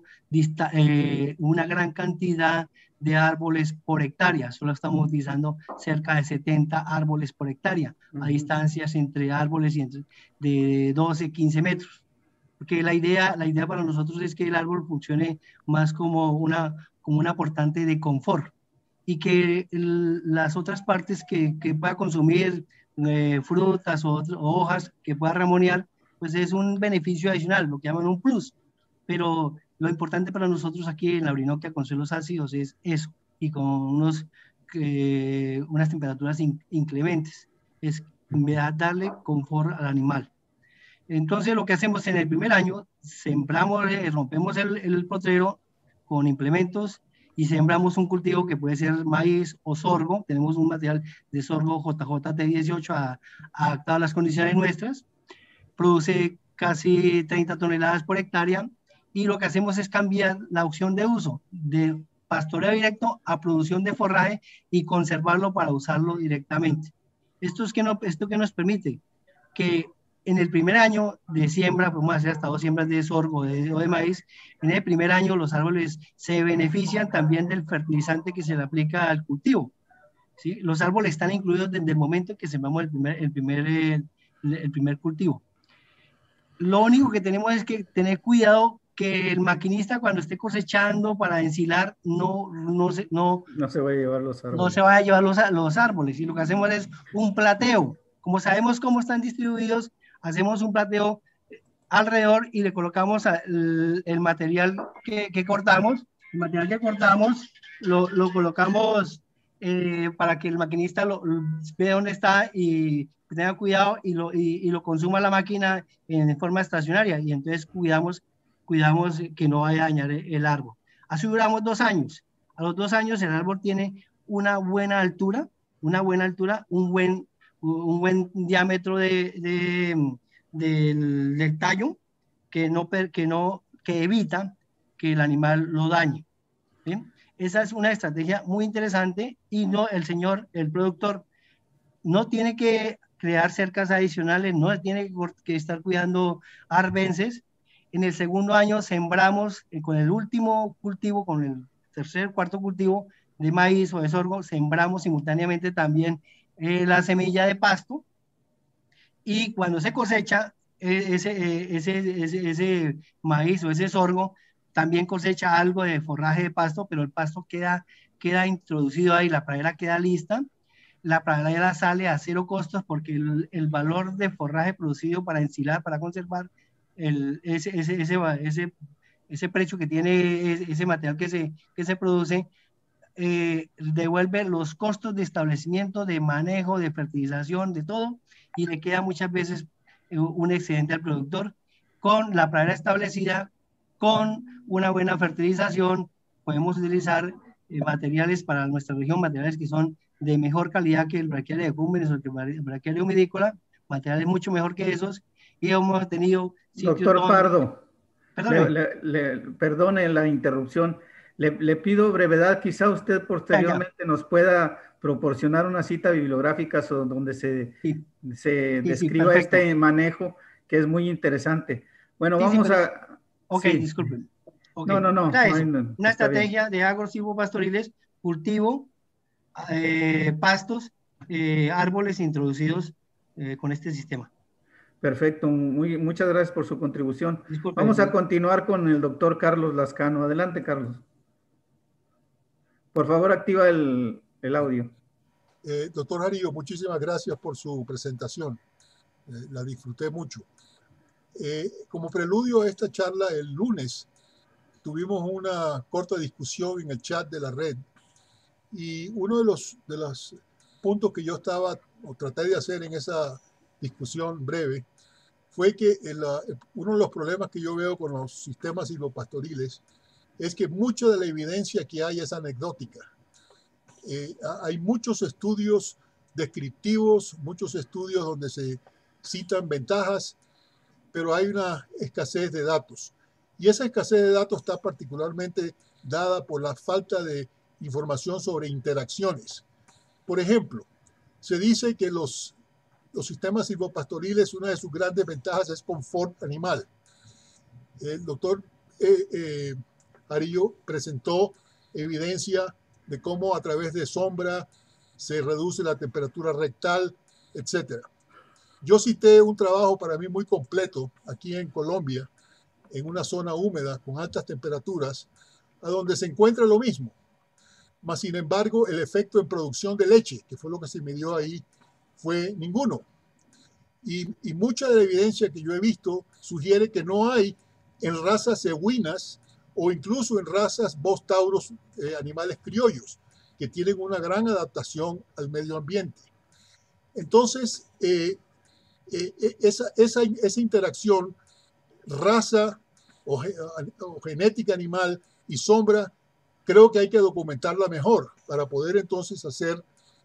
una gran cantidad de árboles por hectárea, solo estamos utilizando cerca de 70 árboles por hectárea, a distancias entre árboles de 12, 15 metros. Porque la idea para nosotros es que el árbol funcione más como un aportante de confort, y que las otras partes que pueda consumir, frutas o hojas que pueda remonear, pues es un beneficio adicional, lo que llaman un plus. Pero lo importante para nosotros aquí en la Orinoquia con suelos ácidos es eso, y con unas temperaturas inclementes, es darle confort al animal. Entonces lo que hacemos en el primer año, sembramos, rompemos el potrero con implementos y sembramos un cultivo que puede ser maíz o sorgo. Tenemos un material de sorgo JJ T18 adaptado a las condiciones nuestras. Produce casi 30 toneladas por hectárea, y lo que hacemos es cambiar la opción de uso de pastoreo directo a producción de forraje y conservarlo para usarlo directamente. Esto que nos permite que en el primer año de siembra, podemos hacer hasta 2 siembras de sorgo o de maíz. En el primer año los árboles se benefician también del fertilizante que se le aplica al cultivo, ¿sí? Los árboles están incluidos desde el momento que sembramos el primer cultivo. Lo único que tenemos es que tener cuidado que el maquinista, cuando esté cosechando para ensilar, no se vaya a llevar los árboles. No se vaya a llevar los árboles. Y lo que hacemos es un plateo. Como sabemos cómo están distribuidos, hacemos un plateo alrededor y le colocamos el material que cortamos. El material que cortamos lo colocamos para que el maquinista vea dónde está y tenga cuidado y lo consuma la máquina en forma estacionaria. Y entonces cuidamos que no vaya a dañar el árbol. Así duramos 2 años. A los 2 años el árbol tiene una buena altura, un buen diámetro del tallo que evita que el animal lo dañe. ¿Sí? Esa es una estrategia muy interesante y el productor no tiene que crear cercas adicionales, no tiene que estar cuidando arbences. En el segundo año sembramos con el último cultivo, con el tercer, cuarto cultivo de maíz o de sorgo, sembramos simultáneamente también la semilla de pasto y cuando se cosecha ese maíz o ese sorgo, también cosecha algo de forraje de pasto, pero el pasto queda introducido ahí, la pradera queda lista. La pradera sale a 0 costos porque el valor de forraje producido para ensilar, para conservar ese precio que tiene ese material que se produce, devuelve los costos de establecimiento, de manejo, de fertilización, de todo, y le queda muchas veces un excedente al productor. Con la pradera establecida, con una buena fertilización, podemos utilizar materiales para nuestra región, materiales que son de mejor calidad que el braquiaria de cúmenes o el braquiaria humidícola, materiales mucho mejor que esos, y hemos tenido sitios Doctor Pardo, Perdóneme. perdone la interrupción. Le pido brevedad, quizá usted posteriormente nos pueda proporcionar una cita bibliográfica donde se describa perfecto. este manejo, que es muy interesante. Bueno, vamos a... Ok, sí. disculpen. Okay. No. Una estrategia de agro-silvopastoriles, cultivo, pastos, árboles introducidos con este sistema. Perfecto, muchas gracias por su contribución. Disculpe, vamos a continuar con el doctor Carlos Lascano. Adelante, Carlos. Por favor, activa el audio. Doctor Jarillo, muchísimas gracias por su presentación. La disfruté mucho. Como preludio a esta charla, el lunes tuvimos una corta discusión en el chat de la red y uno de los puntos que yo traté de hacer en esa discusión breve fue que uno de los problemas que yo veo con los sistemas silvopastoriles es que mucha de la evidencia que hay es anecdótica. Hay muchos estudios descriptivos, muchos estudios donde se citan ventajas, pero hay una escasez de datos. Y esa escasez de datos está particularmente dada por la falta de información sobre interacciones. Por ejemplo, se dice que los sistemas silvopastoriles, una de sus grandes ventajas es confort animal. El doctor Jarillo presentó evidencia de cómo a través de sombra se reduce la temperatura rectal, etc. Yo cité un trabajo para mí muy completo aquí en Colombia, en una zona húmeda con altas temperaturas, a donde se encuentra lo mismo. Mas, sin embargo, el efecto en producción de leche, que fue lo que se midió ahí, fue ninguno. Y mucha de la evidencia que yo he visto sugiere que no hay en razas equinas o incluso en razas Bos tauros, animales criollos, que tienen una gran adaptación al medio ambiente. Entonces, esa interacción raza o genética animal y sombra, creo que hay que documentarla mejor para poder entonces hacer,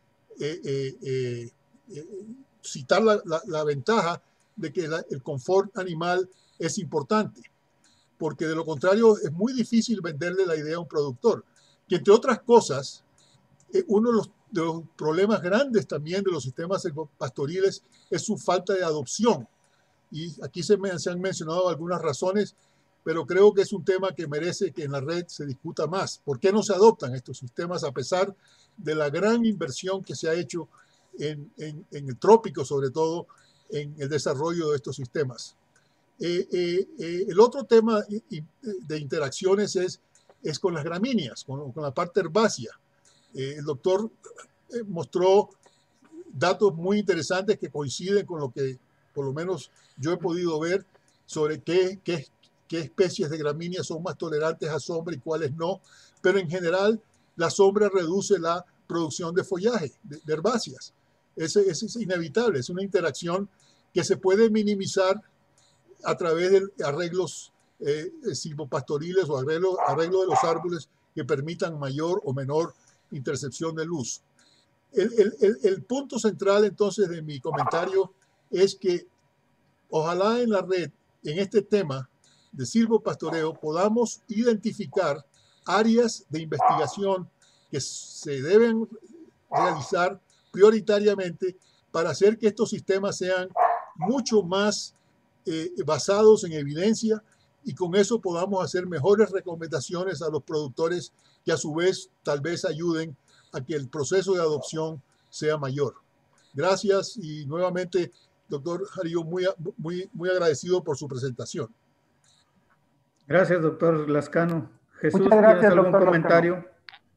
citar la ventaja de que el confort animal es importante, porque de lo contrario es muy difícil venderle la idea a un productor, que entre otras cosas, uno de los problemas grandes también de los sistemas pastoriles es su falta de adopción. Y aquí se han mencionado algunas razones, pero creo que es un tema que merece que en la red se discuta más. ¿Por qué no se adoptan estos sistemas a pesar de la gran inversión que se ha hecho en el trópico, sobre todo, en el desarrollo de estos sistemas? El otro tema de interacciones es con las gramíneas, con la parte herbácea. El doctor mostró datos muy interesantes que coinciden con lo que por lo menos yo he podido ver, sobre qué especies de gramíneas son más tolerantes a sombra y cuáles no, pero en general la sombra reduce la producción de follaje, de herbáceas. Es inevitable, es una interacción que se puede minimizar a través de arreglos silvopastoriles o arreglo de los árboles que permitan mayor o menor intercepción de luz. El punto central entonces de mi comentario es que ojalá en la red, en este tema de silvopastoreo, podamos identificar áreas de investigación que se deben realizar prioritariamente para hacer que estos sistemas sean mucho más basados en evidencia y con eso podamos hacer mejores recomendaciones a los productores que a su vez tal vez ayuden a que el proceso de adopción sea mayor. Gracias y nuevamente, doctor Jarillo, muy agradecido por su presentación. Gracias, doctor Lascano. Jesús, Muchas gracias, ¿tienes algún doctor comentario? Lascano.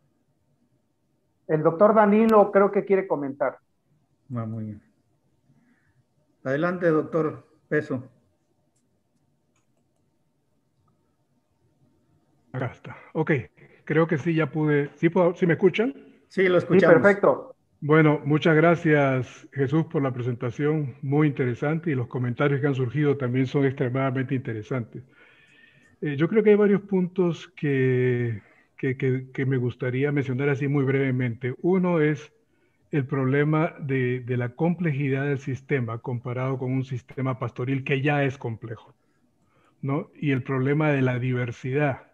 El doctor Danilo creo que quiere comentar. Muy bien. Adelante, doctor Peso. Acá está. Ok, creo que sí, ya pude. ¿Sí me escuchan? Sí, lo escuchamos. Sí, perfecto. Bueno, muchas gracias, Jesús, por la presentación, muy interesante, y los comentarios que han surgido también son extremadamente interesantes. Yo creo que hay varios puntos que me gustaría mencionar así muy brevemente. Uno es el problema de la complejidad del sistema comparado con un sistema pastoril que ya es complejo, ¿no? Y el problema de la diversidad.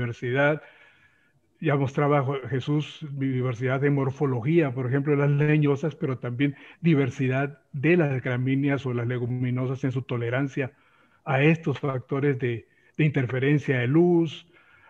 Ya mostraba Jesús diversidad de morfología, por ejemplo, de las leñosas, pero también diversidad de las gramíneas o las leguminosas en su tolerancia a estos factores de interferencia de luz,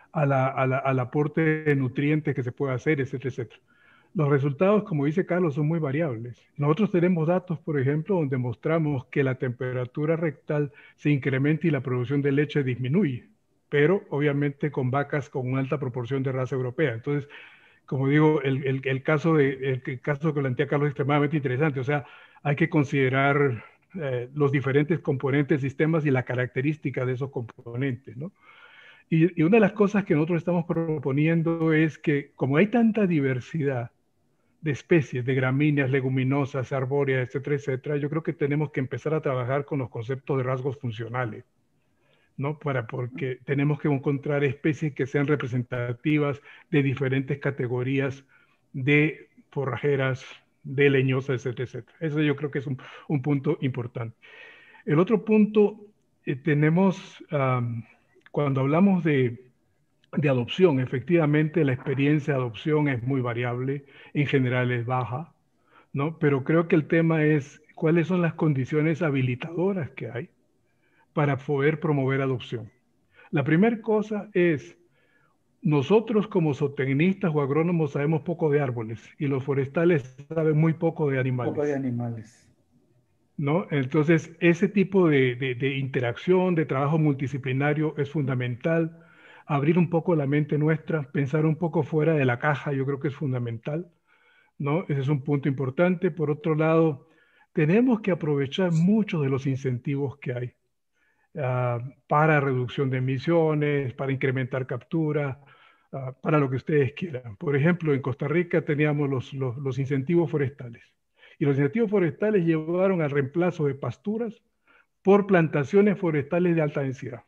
al aporte de nutrientes que se puede hacer, etcétera, etcétera. Los resultados, como dice Carlos, son muy variables. Nosotros tenemos datos, por ejemplo, donde mostramos que la temperatura rectal se incrementa y la producción de leche disminuye, pero obviamente con vacas con una alta proporción de raza europea. Entonces, como digo, el caso que plantea Carlos es extremadamente interesante. O sea, hay que considerar los diferentes componentes, sistemas y la característica de esos componentes, ¿no? Y una de las cosas que nosotros estamos proponiendo es que, como hay tanta diversidad de especies, de gramíneas, leguminosas, arbóreas, etcétera, etcétera, yo creo que tenemos que empezar a trabajar con los conceptos de rasgos funcionales, ¿no? Porque tenemos que encontrar especies que sean representativas de diferentes categorías de forrajeras, de leñosas, etcétera, etcétera. Eso yo creo que es un punto importante. El otro punto, tenemos, cuando hablamos de adopción, efectivamente la experiencia de adopción es muy variable, en general es baja, ¿no? Pero creo que el tema es cuáles son las condiciones habilitadoras que hay para poder promover adopción. La primera cosa es, nosotros como zootecnistas o agrónomos sabemos poco de árboles y los forestales saben muy poco de animales. Poco de animales. ¿No? Entonces, ese tipo de interacción, de trabajo multidisciplinario es fundamental. Abrir un poco la mente nuestra, pensar un poco fuera de la caja, yo creo que es fundamental, ¿no? Ese es un punto importante. Por otro lado, tenemos que aprovechar muchos de los incentivos que hay para reducción de emisiones, para incrementar captura, para lo que ustedes quieran. Por ejemplo, en Costa Rica teníamos los incentivos forestales. Y los incentivos forestales llevaron al reemplazo de pasturas por plantaciones forestales de alta densidad.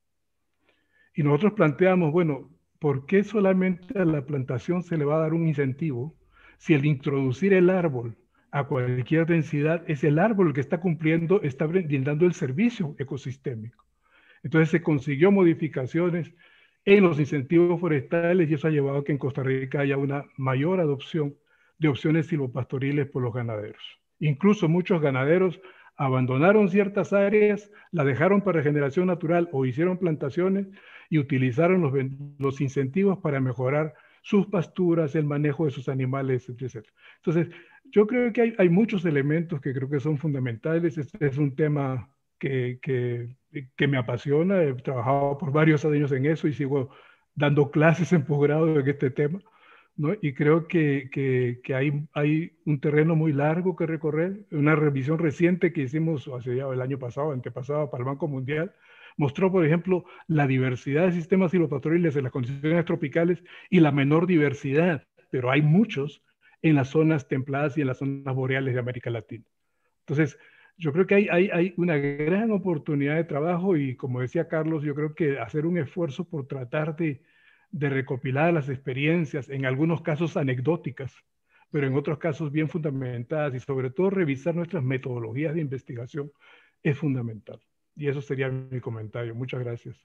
Y nosotros planteamos, bueno, ¿por qué solamente a la plantación se le va a dar un incentivo si el introducir el árbol a cualquier densidad es el árbol que está cumpliendo, está brindando el servicio ecosistémico? Entonces se consiguió modificaciones en los incentivos forestales y eso ha llevado a que en Costa Rica haya una mayor adopción de opciones silvopastoriles por los ganaderos. Incluso muchos ganaderos abandonaron ciertas áreas, las dejaron para regeneración natural o hicieron plantaciones y utilizaron los incentivos para mejorar sus pasturas, el manejo de sus animales, etc. Entonces, yo creo que hay muchos elementos que creo que son fundamentales. Este es un tema que me apasiona. He trabajado por varios años en eso y sigo dando clases en posgrado en este tema, ¿no? Y creo que hay un terreno muy largo que recorrer. Una revisión reciente que hicimos hace ya el año pasado, antepasado, para el Banco Mundial, mostró, por ejemplo, la diversidad de sistemas silvopastoriles en las condiciones tropicales y la menor diversidad, pero hay muchos en las zonas templadas y en las zonas boreales de América Latina. Entonces, yo creo que hay una gran oportunidad de trabajo y, como decía Carlos, yo creo que hacer un esfuerzo por tratar de recopilar las experiencias, en algunos casos anecdóticas, pero en otros casos bien fundamentadas, y sobre todo revisar nuestras metodologías de investigación es fundamental. Y eso sería mi comentario. Muchas gracias.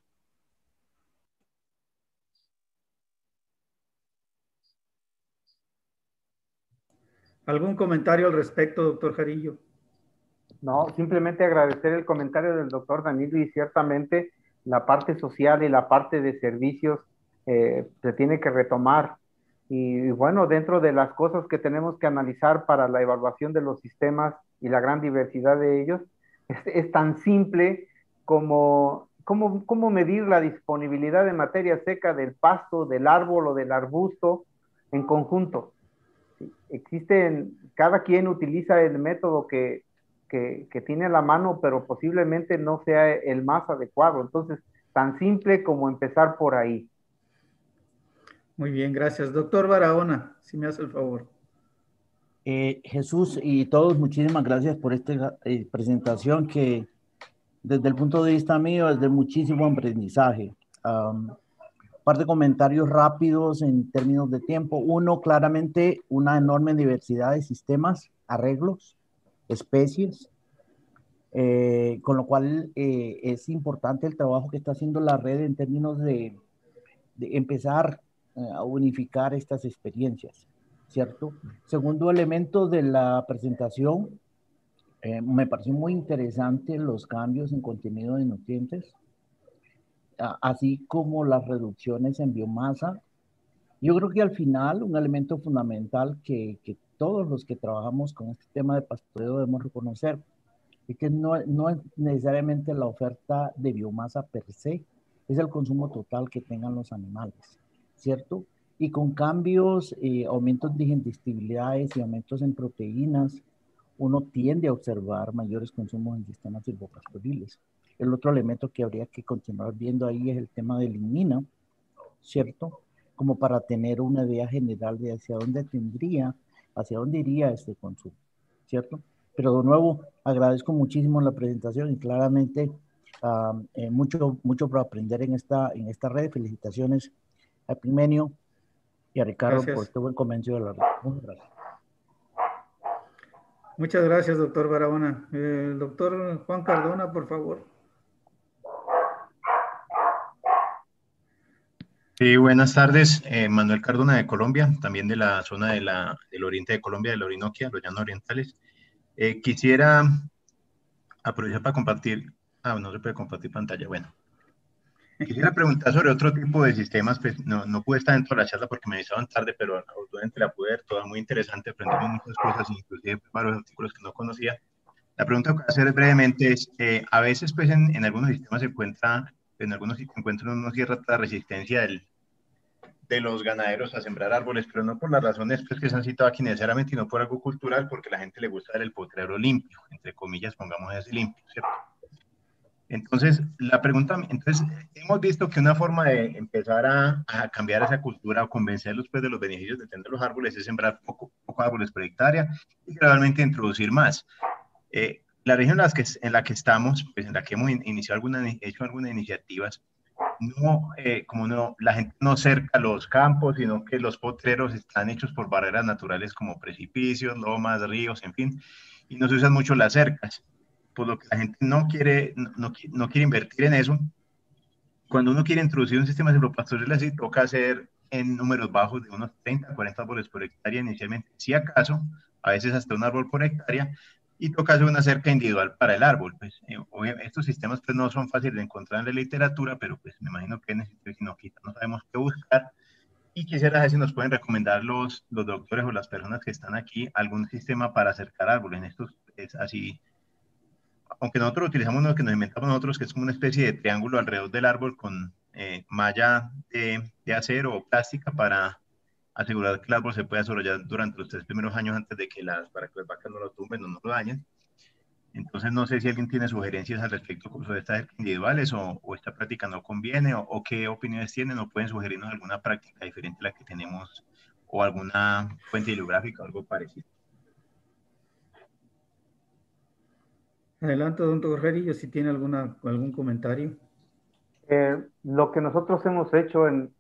¿Algún comentario al respecto, doctor Jarillo? No, simplemente agradecer el comentario del doctor Danilo, y ciertamente la parte social y la parte de servicios se tiene que retomar. Y bueno, dentro de las cosas que tenemos que analizar para la evaluación de los sistemas y la gran diversidad de ellos, es tan simple como cómo medir la disponibilidad de materia seca del pasto, del árbol o del arbusto en conjunto. Existen, cada quien utiliza el método que tiene a la mano, pero posiblemente no sea el más adecuado. Entonces, tan simple como empezar por ahí. Muy bien, gracias. Doctor Barahona, si me hace el favor. Jesús y todos, muchísimas gracias por esta presentación que desde el punto de vista mío es de muchísimo aprendizaje. Un par de comentarios rápidos en términos de tiempo. Uno, claramente una enorme diversidad de sistemas, arreglos, especies, con lo cual es importante el trabajo que está haciendo la red en términos de empezar a unificar estas experiencias, ¿cierto? Segundo elemento de la presentación, me pareció muy interesante los cambios en contenido de nutrientes, así como las reducciones en biomasa. Yo creo que al final un elemento fundamental que todos los que trabajamos con este tema de pastoreo debemos reconocer es que no es necesariamente la oferta de biomasa per se, es el consumo total que tengan los animales, ¿cierto? Y con cambios, aumentos de digestibilidades y aumentos en proteínas, uno tiende a observar mayores consumos en sistemas silvopastoriles. El otro elemento que habría que continuar viendo ahí es el tema de lignina, ¿cierto? Como para tener una idea general de hacia dónde iría este consumo, ¿cierto? Pero de nuevo, agradezco muchísimo la presentación y claramente mucho por aprender en esta red. Felicitaciones a Pimenio y a Ricardo Gracias. por este buen comienzo de la red. Muchas gracias. Muchas gracias, doctor Barahona. El doctor Juan Cardona, por favor. Buenas tardes, Manuel Cardona de Colombia, también de la zona del oriente de Colombia, de la Orinoquia, los llanos orientales. Quisiera aprovechar para compartir, no se puede compartir pantalla, bueno. Quisiera preguntar sobre otro tipo de sistemas, pues no pude estar dentro de la charla porque me avisaban tarde, pero obviamente la pude ver toda muy interesante, aprendimos muchas cosas, inclusive varios artículos que no conocía. La pregunta que voy a hacer brevemente es, a veces pues en algunos sistemas se encuentra, una cierta resistencia de los ganaderos a sembrar árboles, pero no por las razones pues, que se han citado aquí necesariamente, sino por algo cultural, porque a la gente le gusta ver el potrero limpio, entre comillas, pongamos ese limpio, ¿cierto? Entonces, la pregunta, hemos visto que una forma de empezar a cambiar esa cultura o convencerlos pues, de los beneficios de tener los árboles es sembrar poco árboles por hectárea y gradualmente introducir más. La región en la que estamos, pues en la que hemos hecho algunas iniciativas, la gente no cerca los campos, sino que los potreros están hechos por barreras naturales como precipicios, lomas, ríos, en fin, y no se usan mucho las cercas, por lo que la gente no quiere invertir en eso. Cuando uno quiere introducir un sistema de silvopastoril así, toca hacer en números bajos de unos 30, 40 árboles por hectárea inicialmente, si acaso, a veces hasta un árbol por hectárea, y toca hacer una cerca individual para el árbol. Pues, estos sistemas pues, no son fáciles de encontrar en la literatura, pero pues me imagino que no sabemos qué buscar. Y quisiera saber si nos pueden recomendar los doctores o las personas que están aquí algún sistema para acercar árboles. En estos es así, aunque nosotros utilizamos uno que nos inventamos nosotros, que es como una especie de triángulo alrededor del árbol con malla de acero o plástica para asegurar que el árbol se pueda desarrollar durante los 3 primeros años antes de que para que las vacas no lo tumben o no lo dañen. Entonces no sé si alguien tiene sugerencias al respecto sobre estas cercas individuales o esta práctica no conviene o qué opiniones tienen o pueden sugerirnos alguna práctica diferente a la que tenemos o alguna fuente hidrográfica o algo parecido. Adelante, don Jarillo, si tiene algún comentario. Lo que nosotros hemos hecho en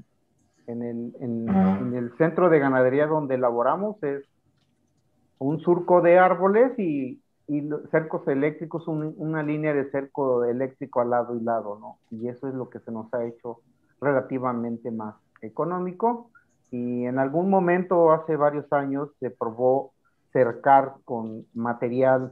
el centro de ganadería donde laboramos es un surco de árboles y cercos eléctricos, una línea de cerco eléctrico al lado y lado, ¿no? Y eso es lo que se nos ha hecho relativamente más económico. Y en algún momento, hace varios años, se probó cercar con material,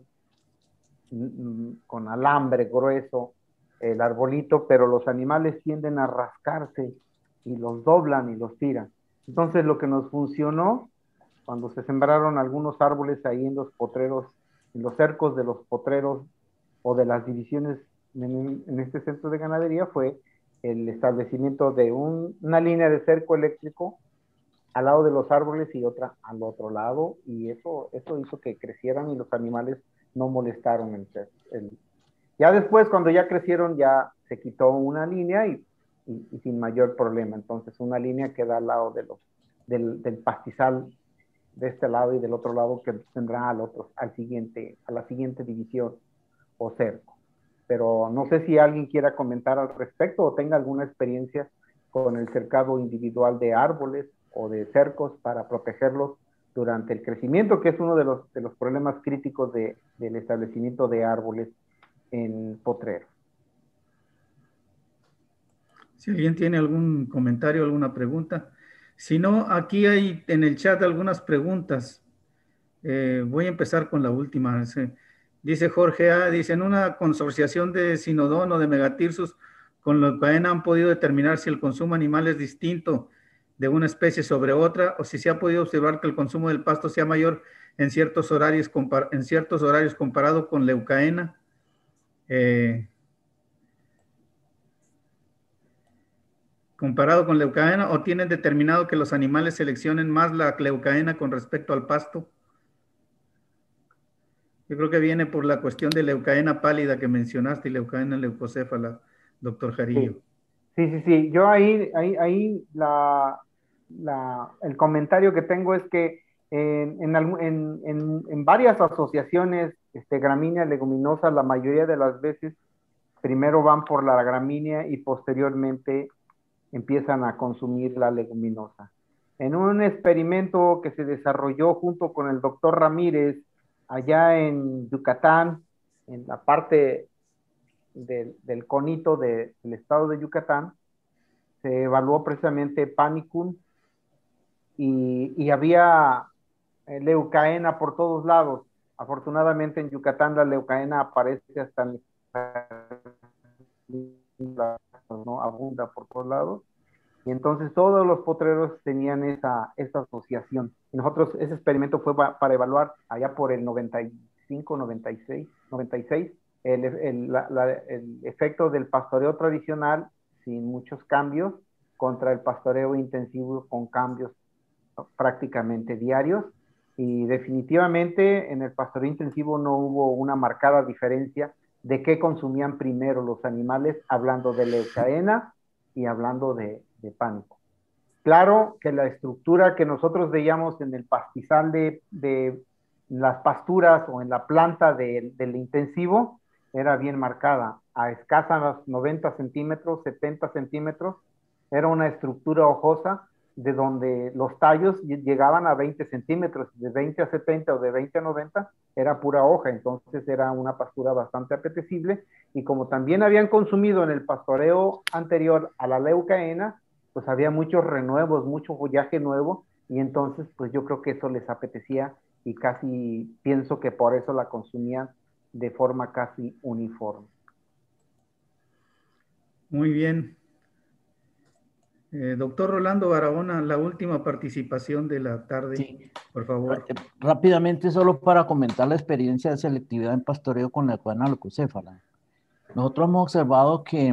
con alambre grueso, el arbolito, pero los animales tienden a rascarse y los doblan y los tiran. Entonces lo que nos funcionó cuando se sembraron algunos árboles ahí en los potreros, en los cercos de los potreros o de las divisiones en este centro de ganadería, fue el establecimiento de una línea de cerco eléctrico al lado de los árboles y otra al otro lado, y eso hizo que crecieran y los animales no molestaron ya después, cuando ya crecieron, ya se quitó una línea y sin mayor problema. Entonces, una línea queda al lado del pastizal de este lado y del otro lado que tendrá a la siguiente división o cerco. Pero no sé si alguien quiera comentar al respecto o tenga alguna experiencia con el cercado individual de árboles o de cercos para protegerlos durante el crecimiento, que es uno de los problemas críticos del establecimiento de árboles en potreros. Si alguien tiene algún comentario, alguna pregunta. Si no, aquí hay en el chat algunas preguntas. Voy a empezar con la última. Dice Jorge A. Dice, en una consorciación de Sinodon o de Megatirsus con leucaena han podido determinar si el consumo animal es distinto de una especie sobre otra o si se ha podido observar que el consumo del pasto sea mayor en ciertos horarios comparado con leucaena. Comparado con leucaena, o tienen determinado que los animales seleccionen más la leucaena con respecto al pasto. Yo creo que viene por la cuestión de leucaena pálida que mencionaste y leucaena leucocéfala, doctor Jarillo. Sí. Yo ahí el comentario que tengo es que en varias asociaciones gramíneas leguminosas, la mayoría de las veces primero van por la gramínea y posteriormente empiezan a consumir la leguminosa. En un experimento que se desarrolló junto con el doctor Ramírez allá en Yucatán, en la parte del conito del estado de Yucatán, se evaluó precisamente Panicum y había leucaena por todos lados. Afortunadamente en Yucatán la leucaena aparece hasta en ¿no? Abunda por todos lados. Y entonces todos los potreros tenían esa asociación. Y nosotros, ese experimento fue para evaluar allá por el 95, 96, el efecto del pastoreo tradicional sin muchos cambios contra el pastoreo intensivo con cambios prácticamente diarios. Y definitivamente en el pastoreo intensivo no hubo una marcada diferencia de qué consumían primero los animales, hablando de leucaena y hablando de pánico. Claro que la estructura que nosotros veíamos en el pastizal de las pasturas o en la planta del intensivo era bien marcada, a escasas 90 centímetros, 70 centímetros, era una estructura hojosa de donde los tallos llegaban a 20 centímetros, de 20 a 70 o de 20 a 90 era pura hoja, entonces era una pastura bastante apetecible, y como también habían consumido en el pastoreo anterior a la leucaena, pues había muchos renuevos, mucho follaje nuevo, y entonces pues yo creo que eso les apetecía y casi pienso que por eso la consumían de forma casi uniforme. Muy bien. Doctor Rolando Barahona, la última participación de la tarde, sí. Por favor. Rápidamente, solo para comentar la experiencia de selectividad en pastoreo con la leucaena leucocéfala. Nosotros hemos observado que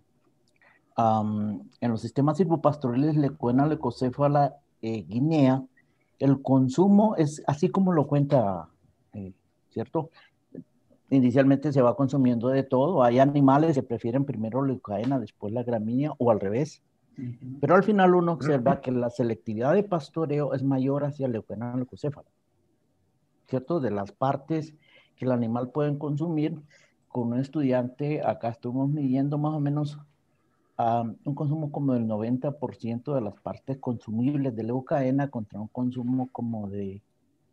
en los sistemas silvopastoriles leucaena leucocéfala guinea, el consumo es así como lo cuenta, ¿cierto? inicialmente se va consumiendo de todo. Hay animales que prefieren primero leucaena, después la gramínea, o al revés. Pero al final uno observa que la selectividad de pastoreo es mayor hacia leucaena leucocéfala, ¿cierto? De las partes que el animal puede consumir, con un estudiante, acá estuvimos midiendo más o menos un consumo como del 90% de las partes consumibles de leucaena contra un consumo como de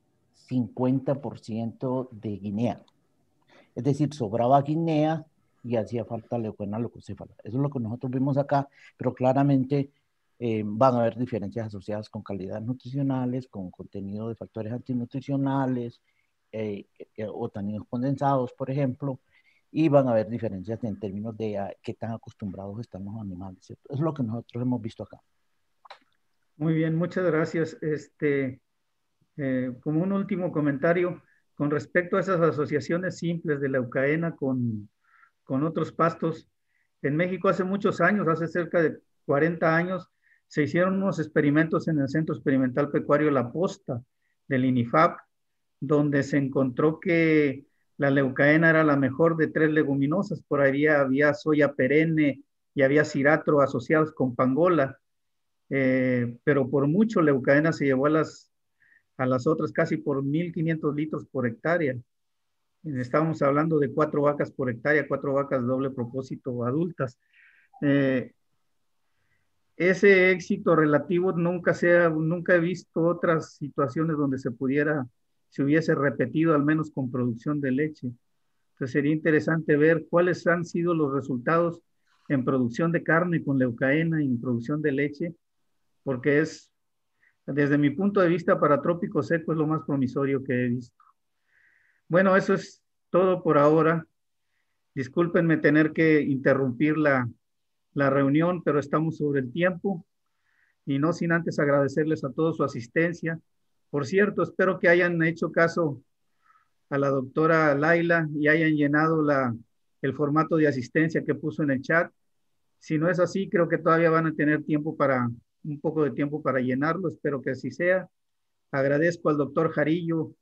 50% de guinea. Es decir, sobraba guinea y hacía falta leucaena leucocéfala. Eso es lo que nosotros vimos acá, pero claramente van a haber diferencias asociadas con calidades nutricionales, con contenido de factores antinutricionales, o taninos condensados, por ejemplo, y van a haber diferencias en términos de qué tan acostumbrados están los animales, ¿cierto? Eso es lo que nosotros hemos visto acá. Muy bien, muchas gracias. Como un último comentario, con respecto a esas asociaciones simples de leucaena con otros pastos, en México hace muchos años, hace cerca de 40 años, se hicieron unos experimentos en el Centro Experimental Pecuario La Posta del INIFAP, donde se encontró que la leucaena era la mejor de 3 leguminosas. Por ahí había soya perenne y había ciratro asociados con pangola, pero por mucho leucaena se llevó a las otras casi por 1.500 litros por hectárea. Estábamos hablando de 4 vacas por hectárea, 4 vacas de doble propósito adultas. Ese éxito relativo nunca he visto otras situaciones donde se hubiese repetido, al menos con producción de leche. Entonces sería interesante ver cuáles han sido los resultados en producción de carne con leucaena y en producción de leche, porque desde mi punto de vista, para trópico seco es lo más promisorio que he visto. Bueno, eso es todo por ahora. Discúlpenme tener que interrumpir la reunión, pero estamos sobre el tiempo y no sin antes agradecerles a todos su asistencia. Por cierto, espero que hayan hecho caso a la doctora Laila y hayan llenado el formato de asistencia que puso en el chat. Si no es así, creo que todavía van a tener un poco de tiempo para llenarlo. Espero que así sea. Agradezco al doctor Jarillo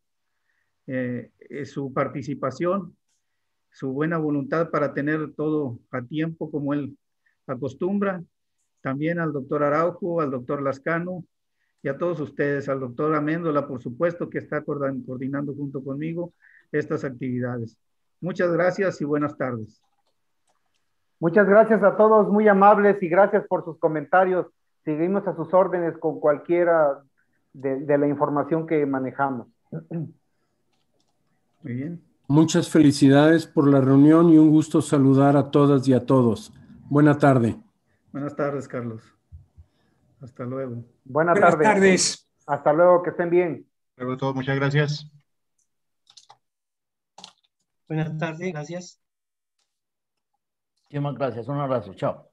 su participación, su buena voluntad para tener todo a tiempo como él acostumbra. También al doctor Araujo, al doctor Lascano y a todos ustedes, al doctor Améndola, por supuesto, que está coordinando junto conmigo estas actividades. Muchas gracias y buenas tardes. Muchas gracias a todos, muy amables, y gracias por sus comentarios. Seguimos a sus órdenes con cualquiera de la información que manejamos. Muy bien. Muchas felicidades por la reunión y un gusto saludar a todas y a todos. Buena tarde. Buenas tardes, Carlos. Hasta luego. Buenas tardes. Hasta luego, que estén bien. Hasta luego a todos, muchas gracias. Buenas tardes, gracias. Muchísimas gracias, un abrazo, chao.